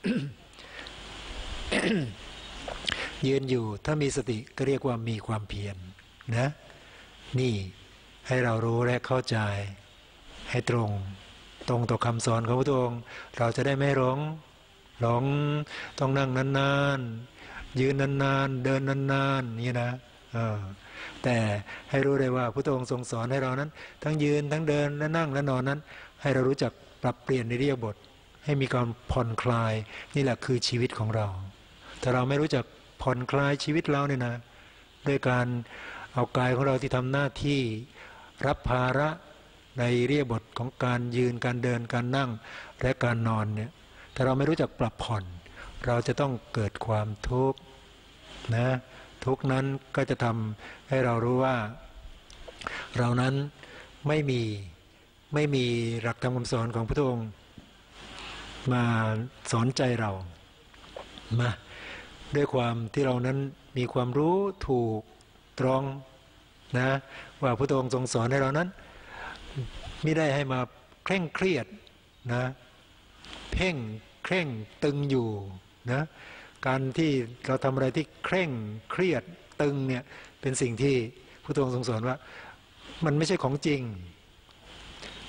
ยืนอยู่ถ้ามีสติก็เรียกว่ามีความเพียรนะนี่ให้เรารู้และเข้าใจให้ตรงตรงต่อคำสอนของพระองค์เราจะได้ไม่หลงหลงต้องนั่งนานๆยืนนานๆเดินนานๆนี่นะแต่ให้รู้เลยว่าพระองค์ทรงสอนให้เรานั้นทั้งยืนทั้งเดินและนั่งและนอนนั้นให้เรารู้จักปรับเปลี่ยนอิริยาบถให้มีการผ่อนคลายนี่แหละคือชีวิตของเราถ้าเราไม่รู้จักผ่อนคลายชีวิตเราเนี่ยนะด้วยการเอากายของเราที่ทำหน้าที่รับภาระในอิริยาบถของการยืนการเดินการนั่งและการนอนเนี่ยถ้าเราไม่รู้จักปรับผ่อนเราจะต้องเกิดความทุกข์นะทุกข์นั้นก็จะทำให้เรารู้ว่าเรานั้นไม่มีไม่มีหลักธรรมคำสอนของพระองค์มาสอนใจเรามาด้วยความที่เรานั้นมีความรู้ถูกตรงนะว่าพระองค์ทรงสอนให้เรานั้นไม่ได้ให้มาเคร่งเครียดนะเพ่งเคร่งตึงอยู่นะการที่เราทำอะไรที่เคร่งเครียดตึงเนี่ยเป็นสิ่งที่พระองค์ทรงสอนว่ามันไม่ใช่ของจริง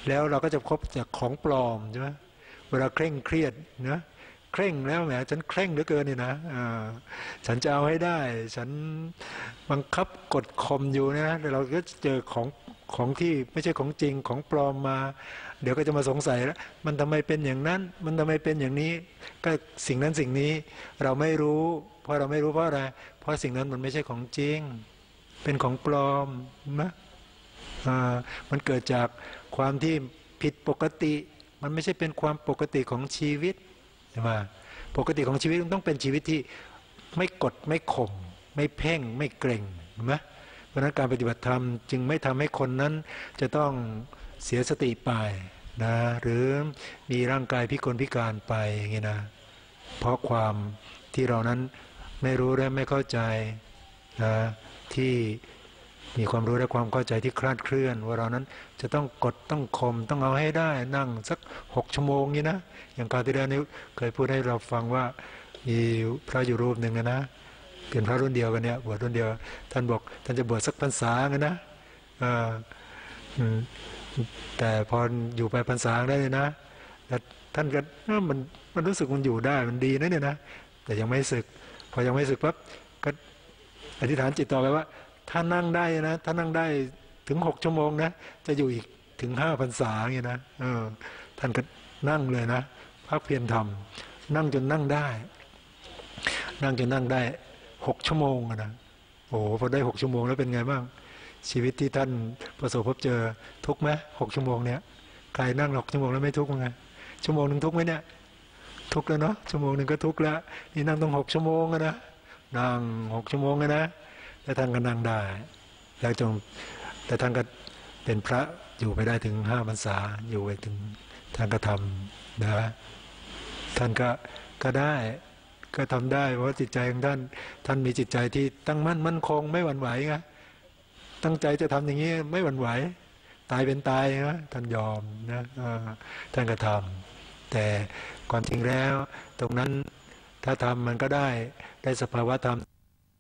แล้วเราก็จะพบจากของปลอมใช่ไหมเวลาเคร่งเครียดนะเคร่งแล้วแหมฉันเคร่งเหลือเกินนี่นะฉันจะเอาให้ได้ฉันบังคับกดข่มอยู่นะแต่เราก็เจอของของที่ไม่ใช่ของจริงของปลอมมาเดี๋ยวก็จะมาสงสัยแล้วมันทำไมเป็นอย่างนั้นมันทำไมเป็นอย่างนี้ก็สิ่งนั้นสิ่งนี้เราไม่รู้เพราะเราไม่รู้เพราะอะไรเพราะสิ่งนั้นมันไม่ใช่ของจริงเป็นของปลอมนะมันเกิดจากความที่ผิดปกติมันไม่ใช่เป็นความปกติของชีวิตใช่ไหมปกติของชีวิตมันต้องเป็นชีวิตที่ไม่กดไม่ข่มไม่เพ่งไม่เกร็งใช่ไหมเพราะนั้นการปฏิบัติธรรมจึงไม่ทำให้คนนั้นจะต้องเสียสติไปนะหรือมีร่างกายพิกลพิการไปอย่างนี้นะเพราะความที่เรานั้นไม่รู้และไม่เข้าใจนะที่มีความรู้และความเข้าใจที่คลาดเคลื่อนว่าเรานั้นจะต้องกดต้องข่มต้องเอาให้ได้นั่งสักหกชั่วโมงนี้นะอย่างการที่แล้วนี้เคยพูดให้เราฟังว่ามีพระอยู่รูปหนึ่งนะนะเป็นพระรุ่นเดียวกันเนี่ยบวชรุ่นเดียวท่านบอกท่านจะบวชสักพรรษาไงนะอ่าแต่พออยู่ไปพรรษาได้เลยนะแล้วท่านก็มันมันรู้สึกมันอยู่ได้มันดีนะเนี่ยนะแต่ยังไม่สึกพอยังไม่สึกปั๊บก็อธิษฐานจิตต่อไปว่าถ้านั่งได้นะถ้านั่งได้ถึงหกชั่วโมงนะจะอยู่อีกถึงห้าพรรษาอย่างนี้นะเออท่านก็นั่งเลยนะภาคเพียรทำนั่งจนนั่งได้นั่งจนนั่งได้หกชั่วโมงนะโอ้พอได้หกชั่วโมงแล้วเป็นไงบ้างชีวิตที่ท่านประสบพบเจอทุกไหมหกชั่วโมงเนี้ยใครนั่งหกชั่วโมงแล้วไม่ทุกมั้งไงชั่วโมงหนึ่งทุกไหมเนี่ยทุกแล้วเนาะชั่วโมงหนึ่งก็ทุกแล้วนี่นั่งต้องหกชั่วโมงนะนั่งหกชั่วโมงนะแล้วท่านก็นั่งได้แล้วจงแต่ท่านก็เป็นพระอยู่ไปได้ถึงห้าพรรษาอยู่ไปถึงท่านก็ทำนะท่านก็ก็ได้ก็ทำได้เพราะจิตใจของท่านท่านมีจิตใจที่ตั้งมั่นมั่นคงไม่หวั่นไหวไงตั้งใจจะทำอย่างนี้ไม่หวั่นไหวตายเป็นตายนะท่านยอมนะท่านก็ทำแต่ความจริงแล้วตรงนั้นถ้าทำมันก็ได้ได้สภาวะธรรม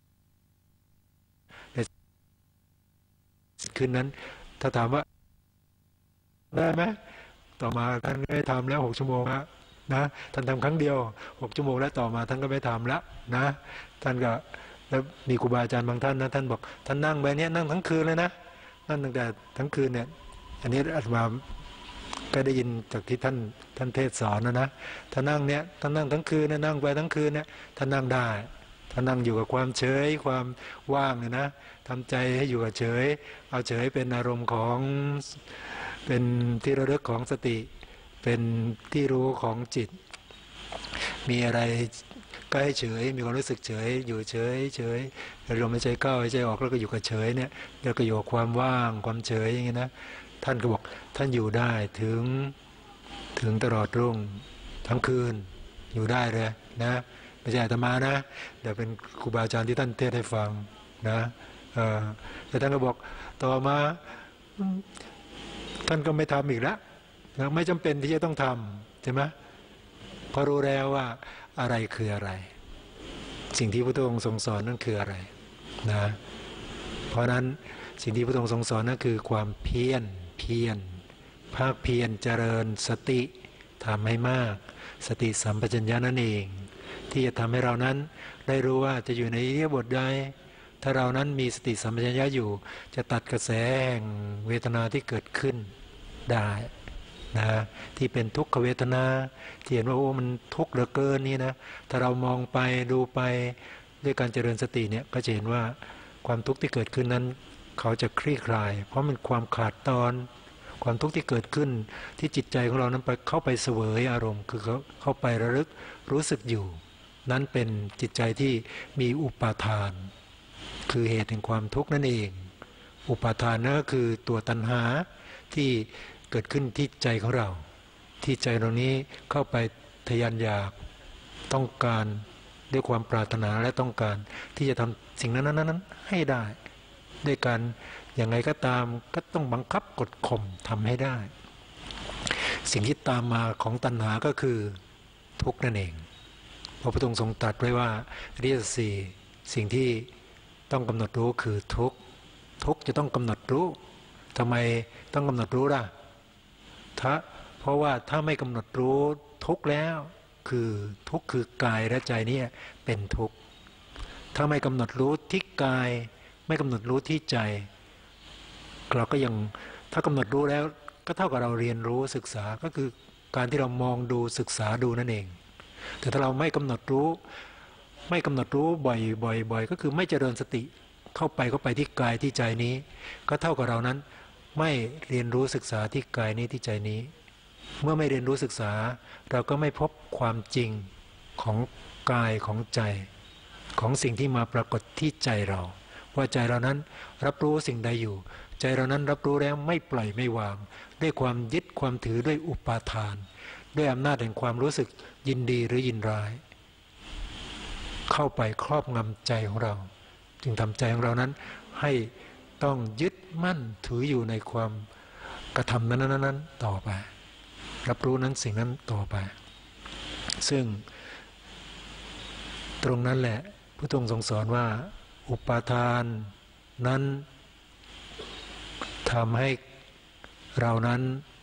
คืนนั้นถ้าถามว่าได้ไหมต่อมาท่านไม่ทำแล้วหกชั่วโมงแล้วนะท่านทำครั้งเดียวหกชั่วโมงแล้วต่อมาท่านก็ไม่ทำแล้วนะท่านก็แล้วมีครูบาอาจารย์บางท่านนะท่านบอกท่านนั่งแบบนี้นั่งทั้งคืนเลยนะนั่งตั้งแต่ทั้งคืนเนี่ยอันนี้อาตมาก็ได้ยินจากที่ท่านท่านเทศสอนนะนะท่านนั่งเนี่ยท่านนั่งทั้งคืนเนี่ยนั่งไปทั้งคืนเนี่ยท่านนั่งได้ท่านนั่งอยู่กับความเฉยความว่างเนี่ยนะทำใจให้อยู่กับเฉยเอาเฉยเป็นอารมณ์ของเป็นที่ระลึกของสติเป็นที่รู้ของจิตมีอะไรก็ให้เฉยมีความรู้สึกเฉยอยู่เฉยเฉยลมหายใจเข้าหายใจออกแล้วก็อยู่กับเฉยเนี่ยแล้วก็อยู่กับความว่างความเฉยอย่างเงี้ยนะท่านก็บอกท่านอยู่ได้ถึงถึงตลอดรุ่งทั้งคืนอยู่ได้เลยนะไม่ใช่อาตมานะเดี๋ยวเป็นครูบาอาจารย์ที่ท่านเทศให้ฟังนะเออแต่ท่านก็บอกต่อมาท่านก็ไม่ทำอีกแล้วไม่จำเป็นที่จะต้องทำใช่ไหมพอรู้แล้วว่าอะไรคืออะไรสิ่งที่พระองค์ทรงสอนนั่นคืออะไรนะเพราะนั้นสิ่งที่พระองค์ทรงสอนนั่นคือความเพียรเพียรภาคเพียรเจริญสติทำให้มากสติสัมปชัญญะนั่นเองที่จะทำให้เรานั้นได้รู้ว่าจะอยู่ในอิริยาบถใดถ้าเรานั้นมีสติสัมปชัญญะอยู่จะตัดกระแสแห่งเวทนาที่เกิดขึ้นได้นะที่เป็นทุกขเวทนาที่เห็นว่าโอ้มันทุกข์เหลือเกินนี่นะถ้าเรามองไปดูไปด้วยการเจริญสติเนี่ยก็จะเห็นว่าความทุกข์ที่เกิดขึ้นนั้นเขาจะคลี่คลายเพราะมันความขาดตอนความทุกข์ที่เกิดขึ้นที่จิตใจของเรานั้นไปเข้าไปเสวยอารมณ์คือเขาเข้าไประลึกรู้สึกอยู่นั้นเป็นจิตใจที่มีอุปาทานคือเหตุแห่งความทุกข์นั่นเองอุปาทานนั่นก็คือตัวตัณหาที่เกิดขึ้นที่ใจของเราที่ใจเรานี้เข้าไปทะยานอยากต้องการด้วยความปรารถนาและต้องการที่จะทำสิ่งนั้นนั้นนั้นให้ได้ด้วยการอย่างไรก็ตามก็ต้องบังคับกดข่มทำให้ได้สิ่งที่ตามมาของตัณหาก็คือทุกข์นั่นเองพระพุทธองค์ทรงตรัสไว้ว่าอริยสัจสี่สิ่งที่ต้องกำหนดรู้คือทุกข์ทุกข์จะต้องกำหนดรู้ทำไมต้องกำหนดรู้ล่ะถ้าเพราะว่าถ้าไม่กำหนดรู้ทุกข์แล้วคือทุกข์คือกายและใจนี่เป็นทุกข์ถ้าไม่กำหนดรู้ที่กายไม่กำหนดรู้ที่ใจเราก็ยังถ้ากำหนดรู้แล้วก็เท่ากับเราเรียนรู้ศึกษาก็คือการที่เรามองดูศึกษาดูนั่นเองแต่ถ้าเราไม่กำหนดรู้ไม่กำหนดรู้บ่อยบ่อยบ่อยก็คือไม่เจริญสติเข้าไปเข้าไปที่กายที่ใจนี้ก็เท่ากับเรานั้นไม่เรียนรู้ศึกษาที่กายนี้ที่ใจนี้เมื่อไม่เรียนรู้ศึกษาเราก็ไม่พบความจริงของกายของใจของสิ่งที่มาปรากฏที่ใจเราว่าใจเรานั้นรับรู้สิ่งใดอยู่ใจเรานั้นรับรู้แล้วไม่ปล่อยไม่วางด้วยความยึดความถือด้วยอุปาทานด้วยอำนาจแห่งความรู้สึกยินดีหรือยินร้ายเข้าไปครอบงำใจของเราจึงทำใจของเรานั้นให้ต้องยึดมั่นถืออยู่ในความกระทำนั้นนั้นต่อไปรับรู้นั้นสิ่งนั้นต่อไปซึ่งตรงนั้นแหละพระองค์ทรงสอนว่าอุปาทานนั้นทำให้เรานั้น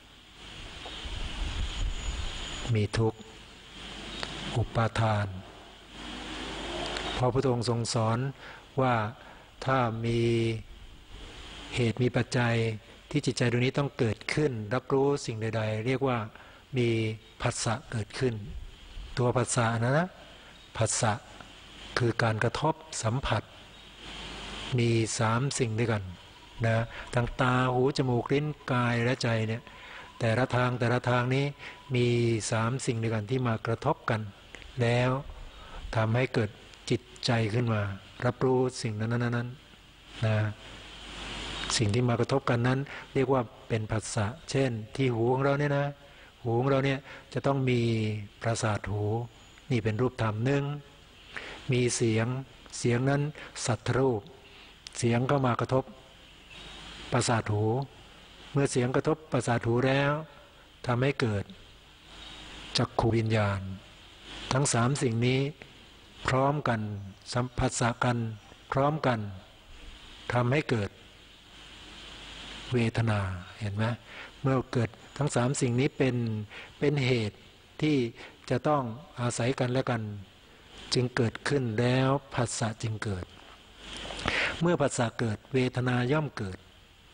มีทุกข์อุปาทานพอพระองค์ทรงสอนว่าถ้ามีเหตุมีปัจจัยที่จิตใจดวงนี้ต้องเกิดขึ้นรับรู้สิ่งใดๆเรียกว่ามีผัสสะเกิดขึ้นตัวผัสสะนะนะผัสสะคือการกระทบสัมผัสมีสามสิ่งด้วยกันนะทางตาหูจมูกลิ้นกายและใจเนี่ยแต่ละทางแต่ละทางนี้มีสามสิ่งด้วยกันที่มากระทบกันแล้วทำให้เกิดจิตใจขึ้นมารับรู้สิ่งนั้นนั้นนั้นนะสิ่งที่มากระทบกันนั้นเรียกว่าเป็นผัสสะเช่นที่หูของเราเนี่ยนะหูของเราเนี่ยจะต้องมีประสาทหูนี่เป็นรูปธรรมหนึ่งมีเสียงเสียงนั้นสัทธรูปเสียงเข้ามากระทบประสาทหูเมื่อเสียงกระทบประสาทหูแล้วทำให้เกิดจักขุวิญญาณทั้งสามสิ่งนี้พร้อมกันสัมผัสกันพร้อมกันทำให้เกิดเวทนาเห็นไหมเมื่อเกิดทั้งสามสิ่งนี้เป็นเป็นเหตุที่จะต้องอาศัยกันและกันจึงเกิดขึ้นแล้วผัสสะจึงเกิดเมื่อผัสสะเกิดเวทนาย่อมเกิด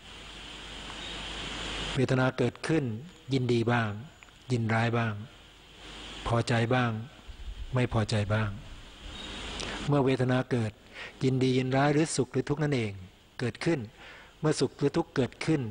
เวทนาเกิดขึ้นยินดีบ้างยินร้ายบ้างพอใจบ้างไม่พอใจบ้างเมื่อเวทนาเกิดยินดียินร้ายหรือสุขหรือทุกข์นั่นเองเกิดขึ้นเมื่อสุขหรือทุกข์เกิดขึ้น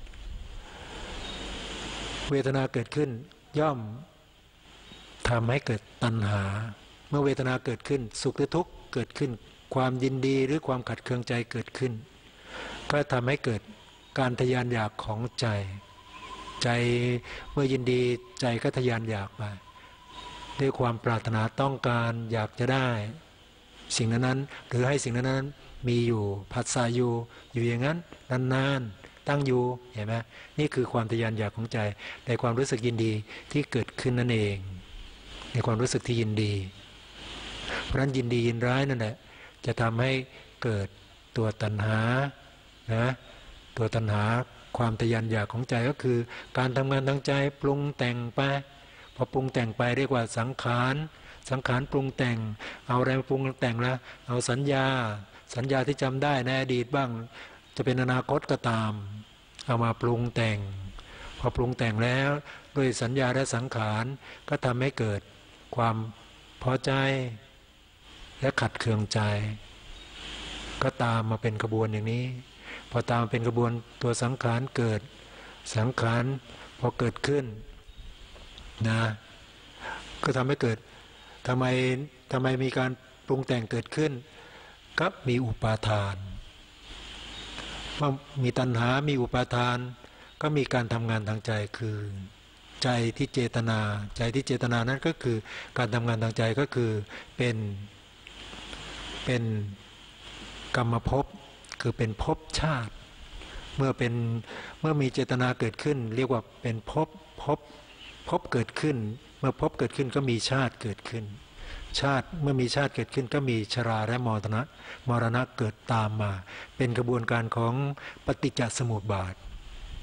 เวทนาเกิดขึ้นย่อมทำให้เกิดตัณหาเมื่อเวทนาเกิดขึ้นสุขหรือทุกข์เกิดขึ้นความยินดีหรือความขัดเคืองใจเกิดขึ้นก็ทำให้เกิดการทะยานอยากของใจใจเมื่อยินดีใจก็ทะยานอยากไปด้วยความปรารถนาต้องการอยากจะได้สิ่งนั้นๆหรือให้สิ่งนั้นๆมีอยู่ผัสสะอยู่อยู่อย่างนั้นนานๆตั้งอยู่เห็นไหมนี่คือความทะยานอยากของใจในความรู้สึกยินดีที่เกิดขึ้นนั่นเองในความรู้สึกที่ยินดีเพราะฉะนั้นยินดียินร้ายนั่นแหละจะทำให้เกิดตัวตัณหานะตัวตัณหาความทะยานอยากของใจก็คือการทำงานทางใจปรุงแต่งไปพอปรุงแต่งไปเรียกว่าสังขารสังขารปรุงแต่งเอาอะไรมาปรุงแต่งแล้วเอาสัญญาสัญญาที่จำได้ในอดีตบ้างจะเป็นอนาคตก็ตามเอามาปรุงแต่งพอปรุงแต่งแล้วด้วยสัญญาและสังขารก็ทำให้เกิดความพอใจและขัดเคืองใจก็ตามมาเป็นกระบวนอย่างนี้พอตามเป็นกระบวนตัวสังขารเกิดสังขารพอเกิดขึ้นนะก็ทำให้เกิดทำไมทำไมมีการปรุงแต่งเกิดขึ้นก็มีอุปาทานเมื่อมีตัณหามีอุปาทานก็มีการทำงานทางใจคือใจที่เจตนาใจที่เจตนานั้นก็คือการทำงานทางใจก็คือเป็นเป็นกรรมภพคือเป็นภพชาติเมื่อเป็นเมื่อมีเจตนาเกิดขึ้นเรียกว่าเป็นภพภพภพเกิดขึ้นเมื่อภพเกิดขึ้นก็มีชาติเกิดขึ้นชาติเมื่อมีชาติเกิดขึ้นก็มีชราและมรณะมรณะเกิดตามมาเป็นกระบวนการของปฏิจจสมุปบาท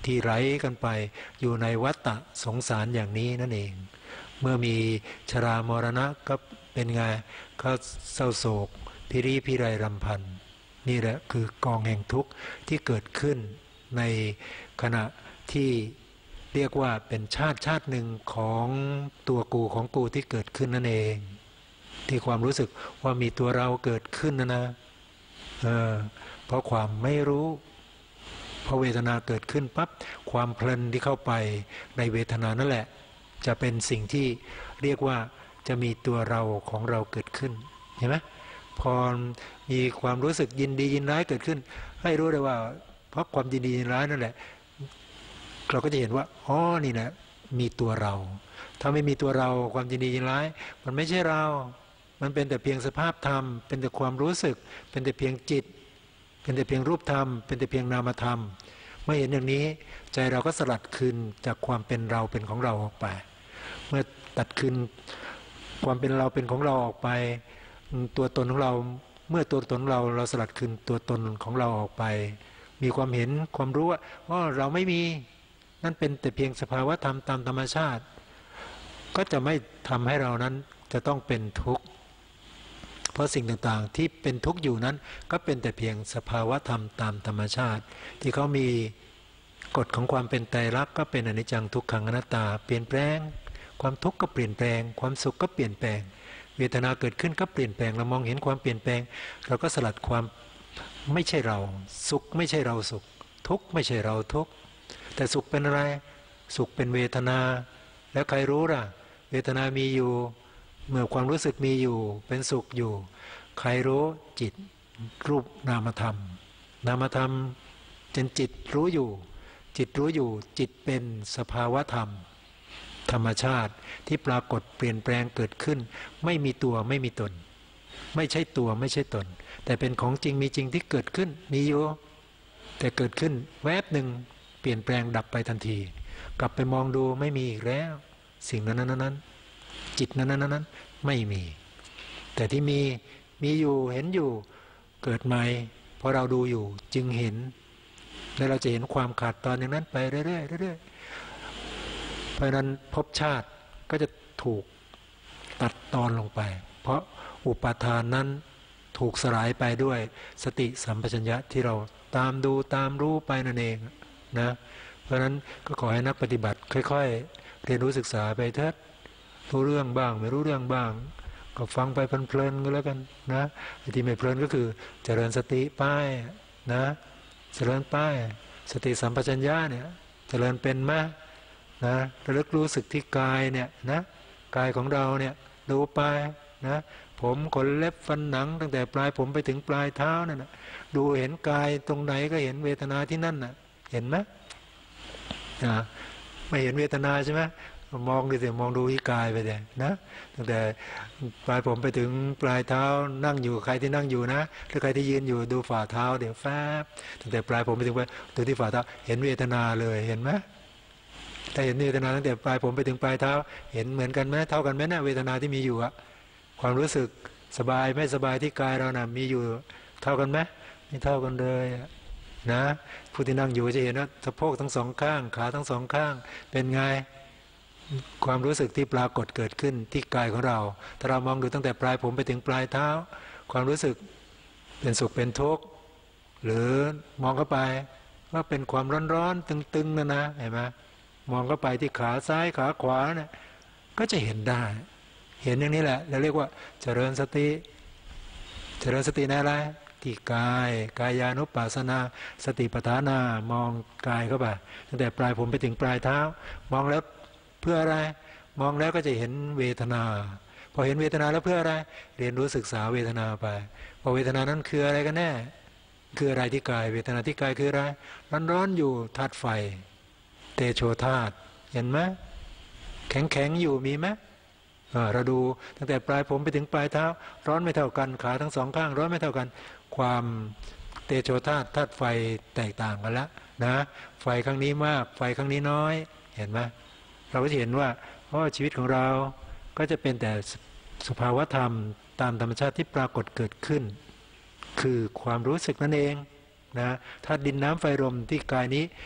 ที่ไร้กันไปอยู่ในวัฏฏะสงสารอย่างนี้นั่นเอง เมื่อมีชรามรณะก็เป็นไงก็เศร้าโศกพิริพิไรรำพันนี่แหละคือกองแห่งทุกข์ที่เกิดขึ้นในขณะที่เรียกว่าเป็นชาติชาติหนึ่งของตัวกูของกูที่เกิดขึ้นนั่นเองที่ความรู้สึกว่ามีตัวเราเกิดขึ้นนะนะเออเพราะความไม่รู้พอเวทนาเกิดขึ้นปั๊บความเพลินที่เข้าไปในเวทนานั่นแหละจะเป็นสิ่งที่เรียกว่าจะมีตัวเราของเราเกิดขึ้นเห็นไหมพอมีความรู้สึกยินดียินร้ายเกิดขึ้นให้รู้เลยว่าเพราะความยินดียินร้ายนั่นแหละเราก็จะเห็นว่าอ๋อนี่นะมีตัวเราถ้าไม่มีตัวเราความยินดียินร้ายมันไม่ใช่เรามันเป็นแต่เพียงสภาพธรรมเป็นแต่ความรู้สึกเป็นแต่เพียงจิตเป็นแต่เพียงรูปธรรมเป็นแต่เพียงนามธรรมเมื่อเห็นอย่างนี้ใจเราก็สลัดคืนจากความเป็นเราเป็นของเราออกไปเมื่อตัดคืนความเป็นเราเป็นของเราออกไปตัวตนของเราเมื่อตัวตนของเราเราสลัดคืนตัวตนของเราออกไปมีความเห็นความรู้ว่าอ๋อเราไม่มีนั่นเป็นแต่เพียงสภาวะธรรมตามธรรมชาติก็จะไม่ทำให้เรานั้นจะต้องเป็นทุกข์เพราะสิ่งต่างๆที่เป็นทุกข์อยู่นั้นก็เป็นแต่เพียงสภาวะธรรมตามธรรมชาติที่เขามีกฎของความเป็นไตรลักษณ์ก็เป็นอนิจจังทุกขังอนัตตาเปลี่ยนแปลงความทุกข์ก็เปลี่ยนแปลงความสุขก็เปลี่ยนแปลงเวทนาเกิดขึ้นก็เปลี่ยนแปลงเรามองเห็นความเปลี่ยนแปลงเราก็สลัดความไม่ใช่เราสุขไม่ใช่เราสุขทุกข์ไม่ใช่เราทุกข์แต่สุขเป็นอะไรสุขเป็นเวทนาแล้วใครรู้ล่ะเวทนามีอยู่เมื่อความรู้สึกมีอยู่เป็นสุขอยู่ใครรู้จิตรูปนามธรรมนามธรรมเป็นจิตรู้อยู่จิตรู้อยู่จิตเป็นสภาวะธรรมธรรมชาติที่ปรากฏเปลี่ยนแปลงเกิดขึ้นไม่มีตัวไม่มีตนไม่ใช่ตัวไม่ใช่ตนแต่เป็นของจริงมีจริงที่เกิดขึ้นมีอยู่แต่เกิดขึ้นแวบหนึ่งเปลี่ยนแปลงดับไปทันทีกลับไปมองดูไม่มีอีกแล้วสิ่งนั้นนั้นนั้นจิตนั้นนั้นนั้นไม่มีแต่ที่มีมีอยู่เห็นอยู่เกิดใหม่เพราะเราดูอยู่จึงเห็นและเราจะเห็นความขาดตอนอย่างนั้นไปเรื่อยๆเรื่อยๆเพราะนั้นภพชาติก็จะถูกตัดตอนลงไปเพราะอุปาทานนั้นถูกสลายไปด้วยสติสัมปชัญญะที่เราตามดูตามรู้ไปนั่นเองนะเพราะนั้นก็ขอให้นักปฏิบัติค่อยๆเรียนรู้ศึกษาไปเถิดรู้เรื่องบ้างไม่รู้เรื่องบ้างก็ฟังไปเพลินๆก็แล้วกันนะที่ไม่เพลินก็คือเจริญสติป้ายนะเจริญป้ายสติสัมปชัญญะเนี่ยเจริญเป็นไหมนะระลึกรู้สึกที่กายเนี่ยนะกายของเราเนี่ยดูไปนะผมขนเล็บฟันหนังตั้งแต่ปลายผมไปถึงปลายเท้านั่นนะดูเห็นกายตรงไหนก็เห็นเวทนาที่นั่นน่ะเห็นไหมนะไม่เห็นเวทนาใช่ไหมมองดูสิมองดูที่กายไปเลยนะตั้งแต่ปลายผมไปถึงปลายเท้านั่งอยู่ใครที่นั่งอยู่นะหรือใครที่ยืนอยู่ดูฝ่าเท้าเดี๋ยวแฟบตั้งแต่ปลายผมไปถึงดูที่ฝ่าเท้าเห็นเวทนาเลยเห็นไหมถ้าเห็นเวทนาตั้งแต่ปลายผมไปถึงปลายเท้าเห็นเหมือนกันไหมเท่ากันไหมนะเวทนาที่มีอยู่อะความรู้สึกสบายไม่สบายที่กายเรานะ่ะมีอยู่เท่ากันไหมไม่เท่ากันเลยนะผู้ที่นั่งอยู่จะเห็นว่าสะโพกทั้งสองข้างขาทั้งสองข้างเป็นไงความรู้สึกที่ปรากฏเกิดขึ้นที่กายของเราถ้าเรามองดูตั้งแต่ปลายผมไปถึงปลายเท้าความรู้สึกเป็นสุขเป็นทุกข์หรือมองเข้าไปว่าเป็นความร้อนๆตึงๆนะนะเห็นไหมมองเข้าไปที่ขาซ้ายขาขวาเนี่ยก็จะเห็นได้เห็นอย่างนี้แหละเราเรียกว่าเจริญสติเจริญสติในอะไรที่กายกายานุปัสสนาสติปัฏฐานามองกายเข้าไปตั้งแต่ปลายผมไปถึงปลายเท้ามองแล้วเพื่ออะไรมองแล้วก็จะเห็นเวทนาพอเห็นเวทนาแล้วเพื่ออะไรเรียนรู้ศึกษาเวทนาไปพอเวทนานั้นคืออะไรกันแน่คืออะไรที่กายเวทนาที่กายคืออะไรร้อนๆอยู่ธาตุไฟเตโชธาตุเห็นไหมแข็งๆอยู่มีไหมเราดูตั้งแต่ปลายผมไปถึงปลายเท้าร้อนไม่เท่ากันขาทั้งสองข้างร้อนไม่เท่ากันความเตโชธาตุธาตุไฟแตกต่างกันแล้วนะไฟครั้งนี้มากไฟครั้งนี้น้อยเห็นไหมเราก็จะเห็นว่าเพราะชีวิตของเราก็จะเป็นแต่สภาวธรรมตามธรรมชาติที่ปรากฏเกิดขึ้นคือความรู้สึกนั่นเองนะธาตุดินน้ำไฟลมที่กายนี้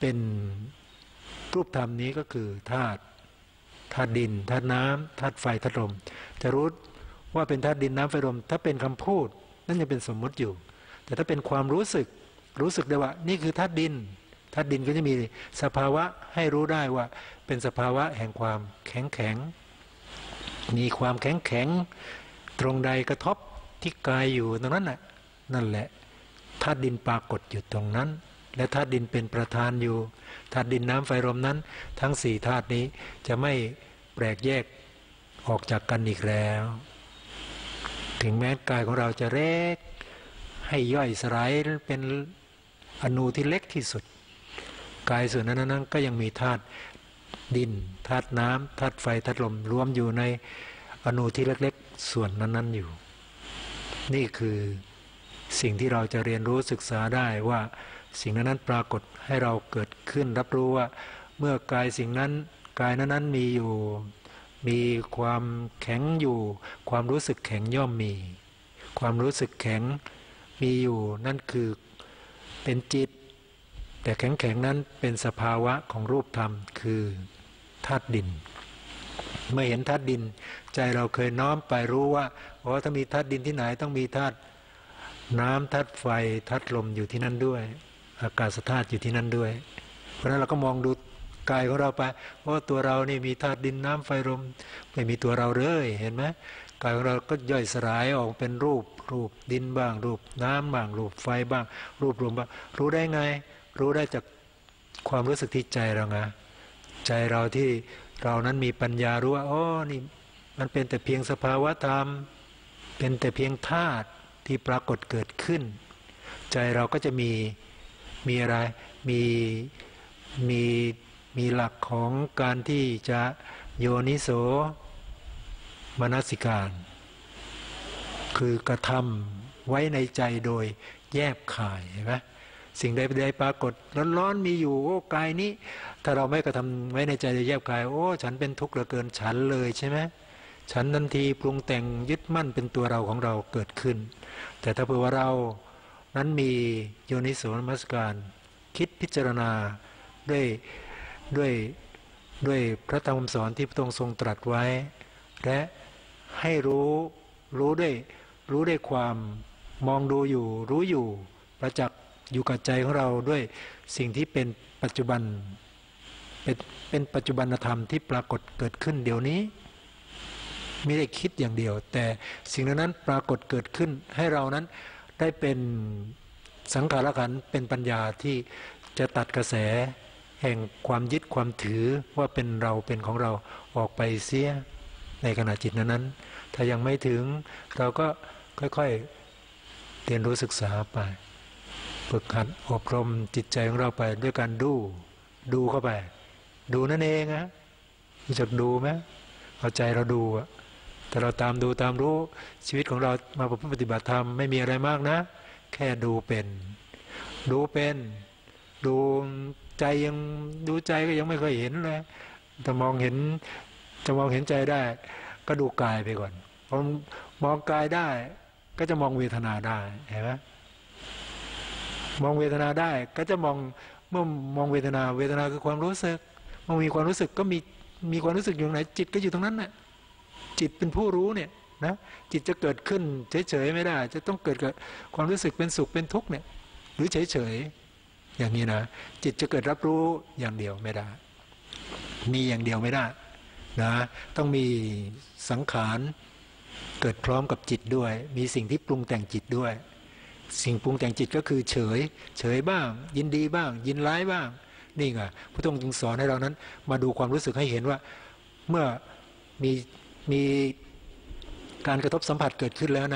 เป็นรูปธรรมนี้ก็คือธาตุธาตุดินธาตุน้ำธาตุไฟธาตุลมจะรู้ว่าเป็นธาตุดินน้ำไฟลมถ้าเป็นคำพูดนั่นยังเป็นสมมติอยู่แต่ถ้าเป็นความรู้สึกรู้สึกได้ว่านี่คือธาตุดินธาตุดินก็จะมีสภาวะให้รู้ได้ว่าเป็นสภาวะแห่งความแข็งแข็งมีความแข็งแข็งตรงใดกระทบที่กายอยู่ตรงนั้นน่ะนั่นแหละธาตุดินปรากฏอยู่ตรงนั้นและธาตุดินเป็นประธานอยู่ธาตุดินน้ำไฟลมนั้นทั้งสี่ธาตุนี้จะไม่แปลกแยกออกจากกันอีกแล้วถึงแม้กายของเราจะเล็กให้ย่อยสลายเป็นอนูที่เล็กที่สุดกายส่วนนั้นนั้นก็ยังมีธาตุดินธาตุน้ำธาตุไฟธาตุลมรวมอยู่ในอนูที่เล็กๆส่วนนั้นๆอยู่นี่คือสิ่งที่เราจะเรียนรู้ศึกษาได้ว่าสิ่งนั้นปรากฏให้เราเกิดขึ้นรับรู้ว่าเมื่อกายสิ่งนั้นกายนั้นมีอยู่มีความแข็งอยู่ความรู้สึกแข็งย่อมมีความรู้สึกแข็งมีอยู่นั่นคือเป็นจิตแต่แข็งแข็งนั้นเป็นสภาวะของรูปธรรมคือธาตุดินเมื่อเห็นธาตุดินใจเราเคยน้อมไปรู้ว่าอ๋อถ้ามีธาตุดินที่ไหนต้องมีธาตุน้ำธาตุไฟธาตุลมอยู่ที่นั่นด้วยอากาศธาตุอยู่ที่นั่นด้วยเพราะนั้นเราก็มองดูกายของเราไปว่าตัวเรานี่มีธาตุดินน้ำไฟลมไม่มีตัวเราเลยเห็นไหมกายของเราก็ย่อยสลายออกเป็นรูปรูปดินบ้างรูปน้ำบ้างรูปไฟบ้างรูปลมบ้างรู้ได้ไงรู้ได้จากความรู้สึกที่ใจเราไงใจเราที่เรานั้นมีปัญญารู้ว่าอ๋อนี่มันเป็นแต่เพียงสภาวะธรรมเป็นแต่เพียงธาตุที่ปรากฏเกิดขึ้นใจเราก็จะมีมีอะไรมีมีมีหลักของการที่จะโยนิโสมนสิการคือกระทำไว้ในใจโดยแยบคายเห็นไหมสิ่งใดใดปรากฏร้อนๆมีอยู่โอ้กายนี้ถ้าเราไม่กระทำไว้ในใจโดยแยบคายโอ้ฉันเป็นทุกข์เหลือเกินฉันเลยใช่ไหมฉันทันทีปรุงแต่งยึดมั่นเป็นตัวเราของเราเกิดขึ้นแต่ถ้าเผื่อว่าเรานั้นมีโยนิโสมนสิการคิดพิจารณาด้วยด้วยด้วยพระธรรมสอนที่พระองค์ทรงตรัสไว้และให้รู้รู้ด้วยรู้ด้วยความมองดูอยู่รู้อยู่ประจักษ์อยู่กับใจของเราด้วยสิ่งที่เป็นปัจจุบันเป็นเป็นปัจจุบันธรรมที่ปรากฏเกิดขึ้นเดี๋ยวนี้ไม่ได้คิดอย่างเดียวแต่สิ่งนั้นปรากฏเกิดขึ้นให้เรานั้นได้เป็นสังขารขันธ์เป็นปัญญาที่จะตัดกระแสแห่งความยึดความถือว่าเป็นเราเป็นของเราออกไปเสียในขณะจิตนั้นถ้ายังไม่ถึงเราก็ค่อยๆเรียนรู้ศึกษาไปฝึกหัดอบรมจิตใจของเราไปด้วยการดูดูเข้าไปดูนั่นเองนะรู้จักดูไหมเอาใจเราดูอะแต่เราตามดูตามรู้ชีวิตของเรามาปฏิบัติธรรมไม่มีอะไรมากนะแค่ดูเป็นดูเป็นดูใจยังดูใจก็ยังไม่เคยเห็นเลยแต่มองเห็นจะมองเห็นใจได้ก็ดูกายไปก่อนพอมองกายได้ก็จะมองเวทนาได้เห็นไหมมองเวทนาได้ก็จะมองเมื่อมองเวทนาเวทนาคือความรู้สึกเมื่อมีความรู้สึกก็มีมีความรู้สึกอยู่ไหนจิตก็อยู่ตรงนั้นน่ะจิตเป็นผู้รู้เนี่ยนะจิตจะเกิดขึ้นเฉยๆไม่ได้จะต้องเกิดกับความรู้สึกเป็นสุขเป็นทุกข์เนี่ยหรือเฉยๆอย่างนี้นะจิตจะเกิดรับรู้อย่างเดียวไม่ได้มีอย่างเดียวไม่ได้นะต้องมีสังขารเกิดพร้อมกับจิตด้วยมีสิ่งที่ปรุงแต่งจิตด้วยสิ่งปรุงแต่งจิตก็คือเฉยเฉยบ้างยินดีบ้างยินร้ายบ้างนี่ไงพระองค์จึงสอนให้เรานั้นมาดูความรู้สึกให้เห็นว่าเมื่อมีมีการกระทบสัมผัสเกิดขึ้นแล้วนะ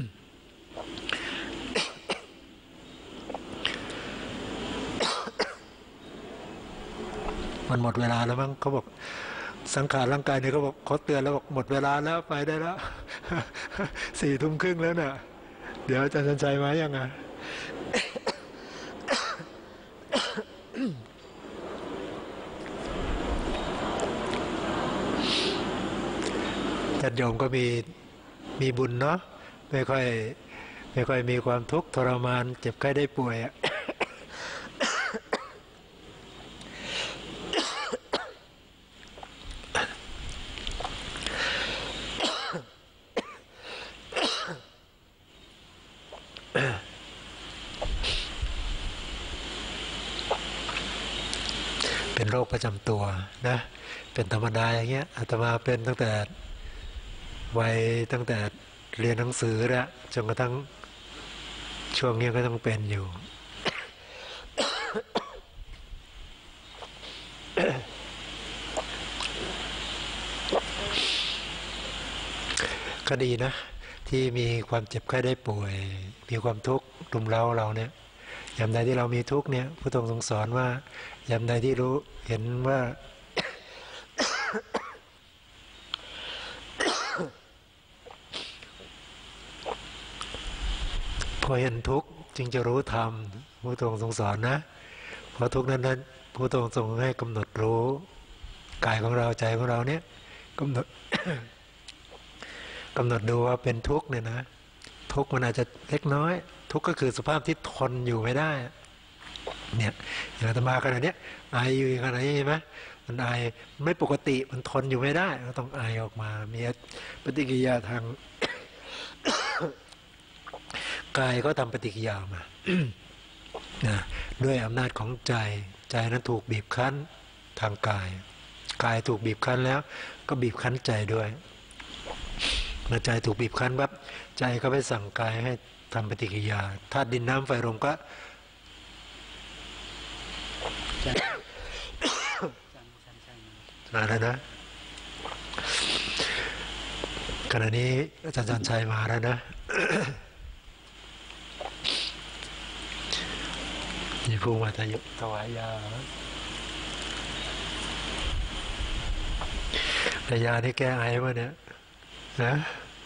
มันหมดเวลาแล้วมั้งเขาบอกสังขารร่างกายเนี่ยเขาบอกเขาเตือนแล้วบอกหมดเวลาแล้วไปได้แล้ว สี่ทุ่มครึ่งแล้วน่ะเดี๋ยวอาจารย์ชันชัยมายังไง ญาติโยมก็มีมีบุญเนาะไม่ค่อยไม่ค่อยมีความทุกข์ทรมานเจ็บไข้ได้ป่วยเป็นโรคประจำตัวนะเป็นธรรมดาอย่างเงี้ยอาตมาเป็นตั้งแต่วัยตั้งแต่เรียนหนังสือแล้วจนกระทั่งช่วงนี้ก็ต้องเป็นอยู่ ก็ดีนะที่มีความเจ็บไข้ได้ป่วยมีความทุกข์รุมเร้าเราเนี่ยยามใดที่เรามีทุกข์เนี่ยพระองค์ทรงสอนว่ายามใดที่รู้เห็นว่า พอเห็นทุกข์จึงจะรู้ธรรมพระองค์ทรงสอนนะเพราะทุกข์นั้นนั้นพระองค์ทรงให้กำหนดรู้กายของเราใจของเราเนี่ยกำหนด กำหนดดูว่าเป็นทุกข์เนี่ยนะทุกข์มันอาจจะเล็กน้อยทุกข์ก็คือสภาพที่ทนอยู่ไม่ได้เนี่ยอย่างอาตมาขณะนี้ไออยู่ขณะนี้เห็นไหมมันไอไม่ปกติมันทนอยู่ไม่ได้ก็ต้องไอออกมามีปฏิกิริยาทาง กายก็ทำปฏิกิริยามา นะด้วยอำนาจของใจใจนั้นถูกบีบคั้นทางกายกายถูกบีบคั้นแล้วก็บีบคั้นใจด้วยเมื่อใจถูกบีบคั้นปั๊บใจก็ไปสั่งกายให้ทำปฏิกิริยาธาตุดินน้ำไฟลมก็มาแล้วนะขณะนี้อาจารย์จันชัยมาแล้วนะมีผู้มาถวายยาแต่ยานี่แก้ไอวะเนี่ยนะ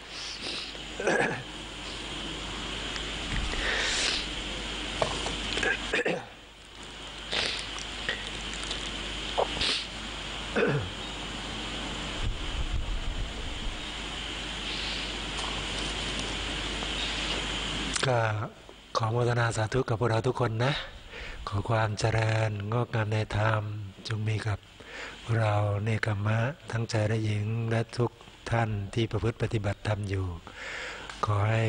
ก็ขอโมทนาสาธุกับพวกเราทุกคนนะขอความเจริญงอกงามในธรรมจงมีกับเราเนกขัมมะทั้งชายและหญิงและทุกท่านที่ประพฤติปฏิบัติธรรมอยู่ขอให้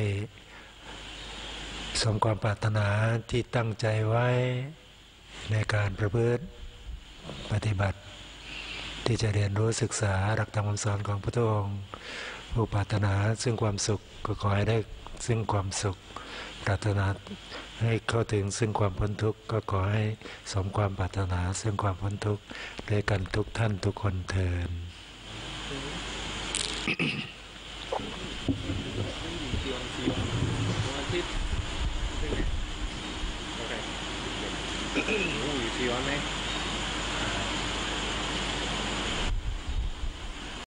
สมความปรารถนาที่ตั้งใจไว้ในการประพฤติปฏิบัติที่จะเรียนรู้ศึกษาหลักธรรมคำสอนของพระองค์ผู้ปรารถนาซึ่งความสุขก็ขอให้ได้ซึ่งความสุขปรารถนาให้เข้าถึงซึ่งความพ้นทุกข์ก็ขอให้สมความปรารถนาซึ่งความพ้นทุกข์ด้วยกันทุกท่านทุกคนเทินโอ้ยซีออนไหม